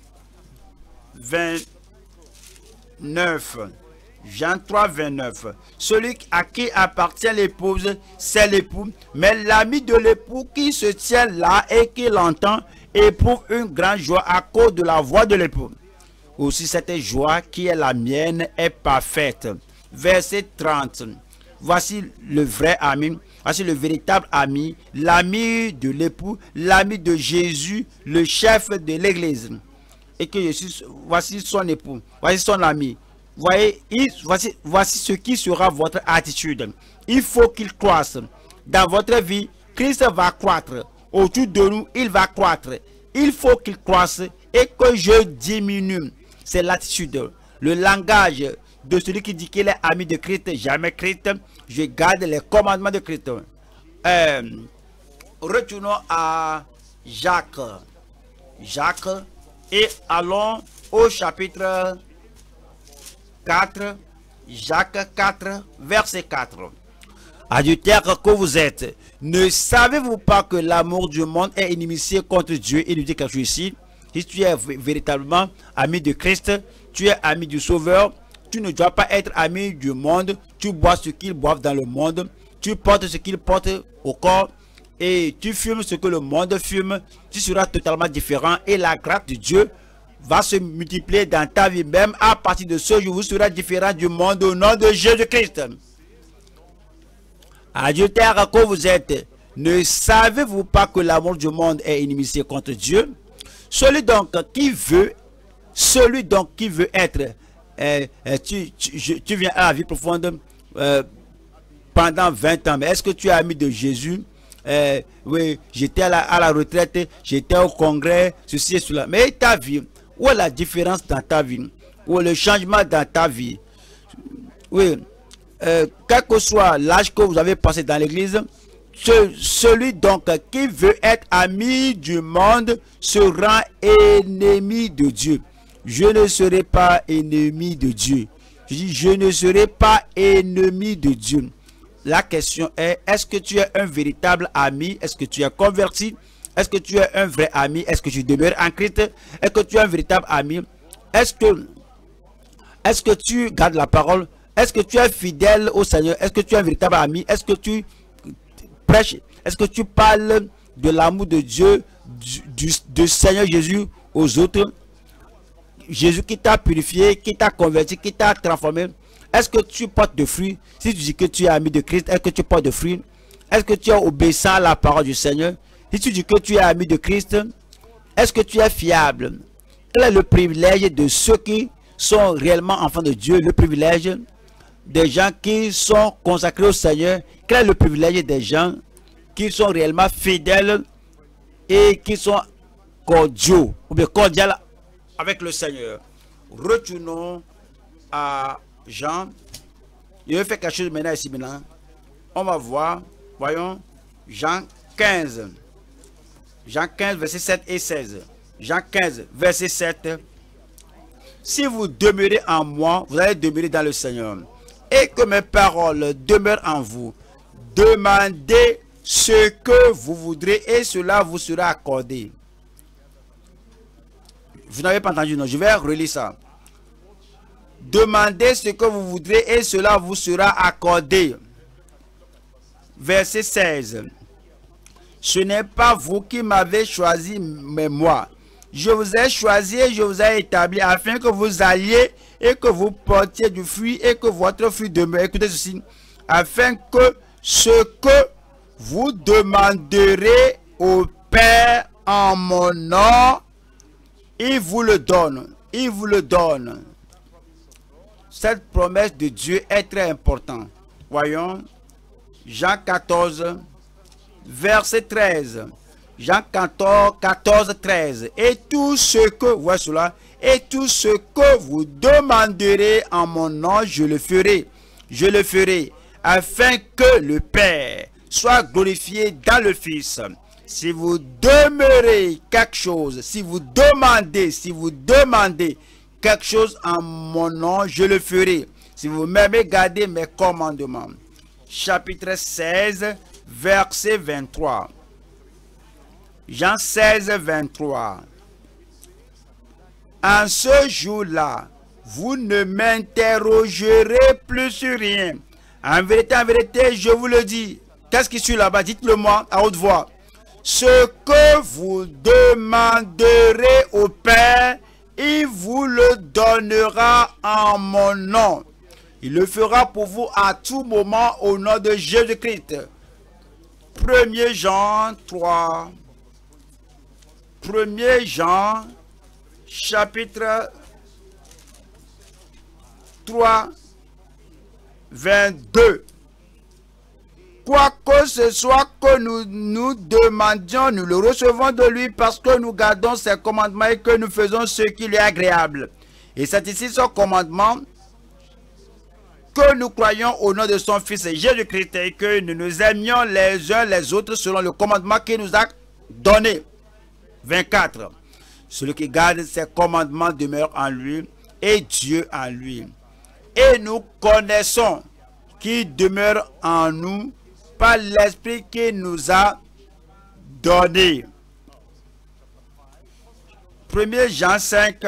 [SPEAKER 1] vingt-neuf. Jean trois, vingt-neuf. Celui à qui appartient l'épouse, c'est l'époux. Mais l'ami de l'époux qui se tient là et qui l'entend éprouve une grande joie à cause de la voix de l'époux. Aussi cette joie qui est la mienne est parfaite. Verset trente. Voici le vrai ami, voici le véritable ami, l'ami de l'époux, l'ami de Jésus, le chef de l'église. Et que je suis, voici son époux, voici son ami. Voyez, il, voici, voici ce qui sera votre attitude. Il faut qu'il croisse. Dans votre vie, Christ va croître. Autour de nous, il va croître. Il faut qu'il croisse et que je diminue. C'est l'attitude, le langage de celui qui dit qu'il est ami de Christ, jamais Christ. Je garde les commandements de Christ. Euh, retournons à Jacques. Jacques. Et allons au chapitre quatre. Jacques quatre, verset quatre. Adultère que vous êtes, ne savez-vous pas que l'amour du monde est inimitié contre Dieu? Il nous dit quelque chose ici. Si tu es véritablement ami de Christ, tu es ami du Sauveur, tu ne dois pas être ami du monde. Tu bois ce qu'ils boivent dans le monde, tu portes ce qu'ils portent au corps, et tu fumes ce que le monde fume. Tu seras totalement différent et la grâce de Dieu va se multiplier dans ta vie. Même à partir de ce jour, vous serez différent du monde au nom de Jésus-Christ. Adultère que vous êtes, ne savez-vous pas que l'amour du monde est inimitié contre Dieu? Celui donc qui veut, celui donc qui veut être, euh, euh, tu, tu, je, tu viens à la vie profonde euh, pendant vingt ans, mais est-ce que tu es ami de Jésus? euh, Oui, j'étais à la, à la retraite, j'étais au congrès, ceci et cela. Mais ta vie, où est la différence dans ta vie? Où est le changement dans ta vie? Oui, euh, quel que soit l'âge que vous avez passé dans l'église, ce, celui donc qui veut être ami du monde se rend ennemi de Dieu. Je ne serai pas ennemi de Dieu. Je dis, je ne serai pas ennemi de Dieu. La question est, est-ce que tu es un véritable ami? Est-ce que tu es converti? Est-ce que tu es un vrai ami? Est-ce que tu demeures en Christ? Est-ce que tu es un véritable ami? Est-ce que, est-ce que tu gardes la parole? Est-ce que tu es fidèle au Seigneur? Est-ce que tu es un véritable ami? Est-ce que tu prêches? Est-ce que tu parles de l'amour de Dieu, du, du, du Seigneur Jésus aux autres? Jésus qui t'a purifié, qui t'a converti, qui t'a transformé. Est-ce que tu portes de fruits? Si tu dis que tu es ami de Christ, est-ce que tu portes de fruits? Est-ce que tu es obéissant à la parole du Seigneur? Si tu dis que tu es ami de Christ, est-ce que tu es fiable? Quel est le privilège de ceux qui sont réellement enfants de Dieu? Le privilège des gens qui sont consacrés au Seigneur. Quel est le privilège des gens qui sont réellement fidèles et qui sont cordiaux ou bien cordiales avec le Seigneur? Retournons à Jean. Je vais faire quelque chose maintenant ici maintenant. On va voir, voyons, Jean quinze. Jean quinze, verset sept et seize. Jean quinze, verset sept. Si vous demeurez en moi, vous allez demeurer dans le Seigneur. Et que mes paroles demeurent en vous. Demandez ce que vous voudrez et cela vous sera accordé. Vous n'avez pas entendu, non? Je vais relire ça. Demandez ce que vous voudrez et cela vous sera accordé. Verset seize. Ce n'est pas vous qui m'avez choisi, mais moi. Je vous ai choisi et je vous ai établi afin que vous alliez et que vous portiez du fruit et que votre fruit demeure. Écoutez ceci. Afin que ce que vous demanderez au Père en mon nom, il vous le donne. Il vous le donne. Cette promesse de Dieu est très importante. Voyons, Jean quatorze, verset treize. Jean quatorze, quatorze, treize. Et tout ce que, voyez cela, et tout ce que vous demanderez en mon nom, je le ferai. Je le ferai, afin que le Père soit glorifié dans le Fils. Si vous demeurez quelque chose, si vous demandez, si vous demandez quelque chose en mon nom, je le ferai. Si vous m'aimez, gardez mes commandements. Chapitre seize, verset vingt-trois. Jean seize, vingt-trois. En ce jour-là, vous ne m'interrogerez plus sur rien. En vérité, en vérité, je vous le dis. Qu'est-ce qui suit là-bas? Dites-le moi à haute voix. Ce que vous demanderez au Père, il vous le donnera en mon nom. Il le fera pour vous à tout moment au nom de Jésus-Christ. premier Jean trois. premier Jean, chapitre trois, vingt-deux. Quoi que ce soit que nous nous demandions, nous le recevons de lui parce que nous gardons ses commandements et que nous faisons ce qui lui est agréable. Et c'est ici son commandement, que nous croyons au nom de son Fils Jésus-Christ et que nous nous aimions les uns les autres selon le commandement qu'il nous a donné. vingt-quatre. Celui qui garde ses commandements demeure en lui et Dieu en lui. Et nous connaissons qu'il demeure en nous par l'Esprit qu'il nous a donné. premier Jean cinq,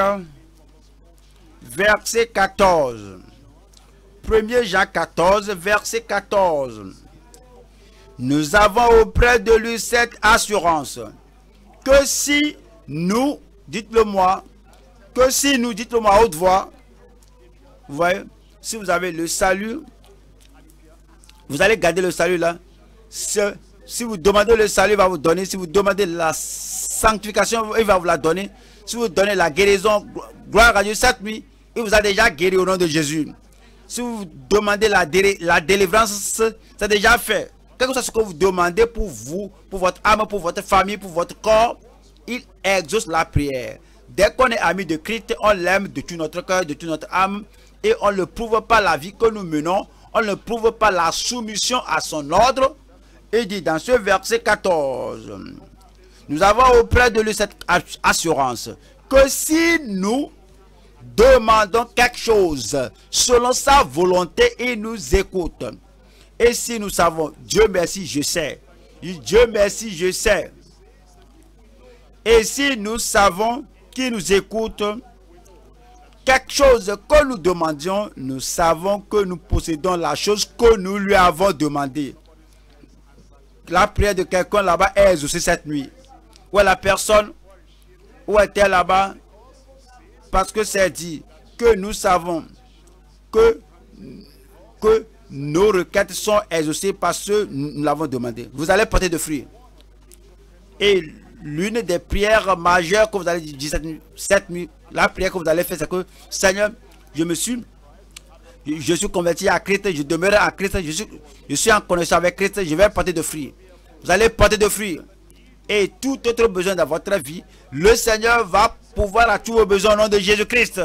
[SPEAKER 1] verset quatorze. premier Jean quatorze, verset quatorze. Nous avons auprès de lui cette assurance que si nous, dites-le moi, que si nous, dites-le moi à haute voix, vous voyez, si vous avez le salut, vous allez garder le salut là. Si, si vous demandez le salut, il va vous donner. Si vous demandez la sanctification, il va vous la donner. Si vous donnez la guérison, gloire à Dieu, cette nuit, il vous a déjà guéri au nom de Jésus. Si vous demandez la, dé la délivrance, c'est déjà fait. Quel que soit ce que vous demandez pour vous, pour votre âme, pour votre famille, pour votre corps, il exauce la prière. Dès qu'on est ami de Christ, on l'aime de tout notre cœur, de toute notre âme, et on ne prouve pas la vie que nous menons, on ne prouve pas la soumission à son ordre. Il dit dans ce verset quatorze, nous avons auprès de lui cette assurance, que si nous demandons quelque chose selon sa volonté, il nous écoute. Et si nous savons, Dieu merci, je sais. Dieu merci, je sais. Et si nous savons qu'il nous écoute, quelque chose que nous demandions, nous savons que nous possédons la chose que nous lui avons demandé. La prière de quelqu'un là-bas est exaucée cette nuit. Où est la personne? Où est-elle là-bas? Parce que c'est dit que nous savons que, que nos requêtes sont exaucées parce que nous l'avons demandé. Vous allez porter de fruits. Et l'une des prières majeures que vous allez dire cette nuit, cette nuit, la prière que vous allez faire, c'est que Seigneur, je me suis, je suis converti à Christ, je demeure à Christ, je suis, je suis en connexion avec Christ, je vais porter de fruits. Vous allez porter de fruits. Et tout autre besoin dans votre vie, le Seigneur va pouvoir à tous vos besoins au nom de Jésus-Christ.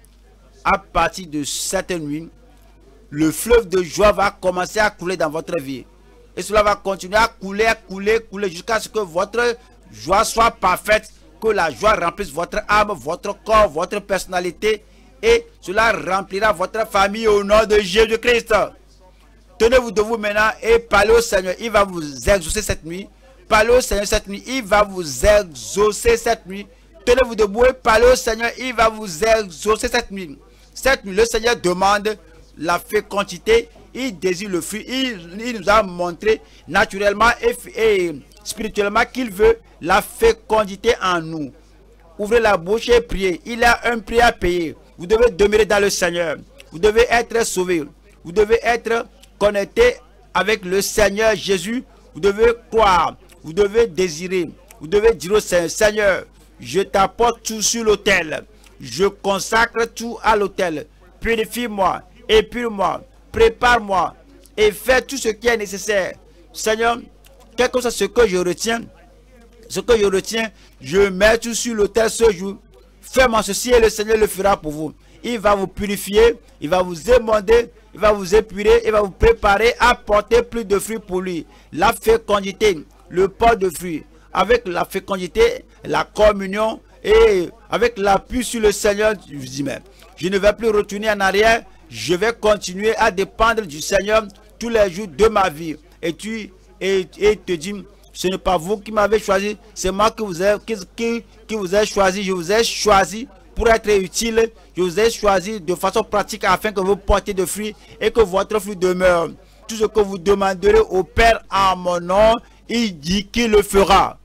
[SPEAKER 1] À partir de cette nuit, le fleuve de joie va commencer à couler dans votre vie. Et cela va continuer à couler, à couler, couler jusqu'à ce que votre joie soit parfaite, que la joie remplisse votre âme, votre corps, votre personnalité. Et cela remplira votre famille au nom de Jésus-Christ. Tenez-vous debout maintenant et parlez au Seigneur. Il va vous exaucer cette nuit. Parlez au Seigneur cette nuit. Il va vous exaucer cette nuit. Tenez-vous debout et parlez au Seigneur. Il va vous exaucer cette nuit. Cette nuit, le Seigneur demande la fécondité. Il désire le fruit. Il, il nous a montré naturellement et, et spirituellement qu'il veut la fécondité en nous. Ouvrez la bouche et priez. Il a un prix à payer. Vous devez demeurer dans le Seigneur. Vous devez être sauvé. Vous devez être connecté avec le Seigneur Jésus. Vous devez croire. Vous devez désirer. Vous devez dire au Seigneur, Seigneur, je t'apporte tout sur l'autel. Je consacre tout à l'autel. Purifie-moi, épure-moi, prépare-moi et fais tout ce qui est nécessaire. Seigneur, quel que soit ce que je retiens, ce que je retiens, je mets tout sur l'autel ce jour. Fais-moi ceci et le Seigneur le fera pour vous. Il va vous purifier, il va vous émonder, il va vous épurer, il va vous préparer à porter plus de fruits pour lui. La fécondité, le port de fruits, avec la fécondité, la communion et avec l'appui sur le Seigneur, je dis même, je ne vais plus retourner en arrière, je vais continuer à dépendre du Seigneur tous les jours de ma vie. Et tu et, et te dis, ce n'est pas vous qui m'avez choisi, c'est moi qui vous ai, qui, qui, qui vous ai choisi, je vous ai choisi pour être utile, je vous ai choisi de façon pratique afin que vous portiez de fruits et que votre fruit demeure. Tout ce que vous demanderez au Père en mon nom, il dit qu'il le fera.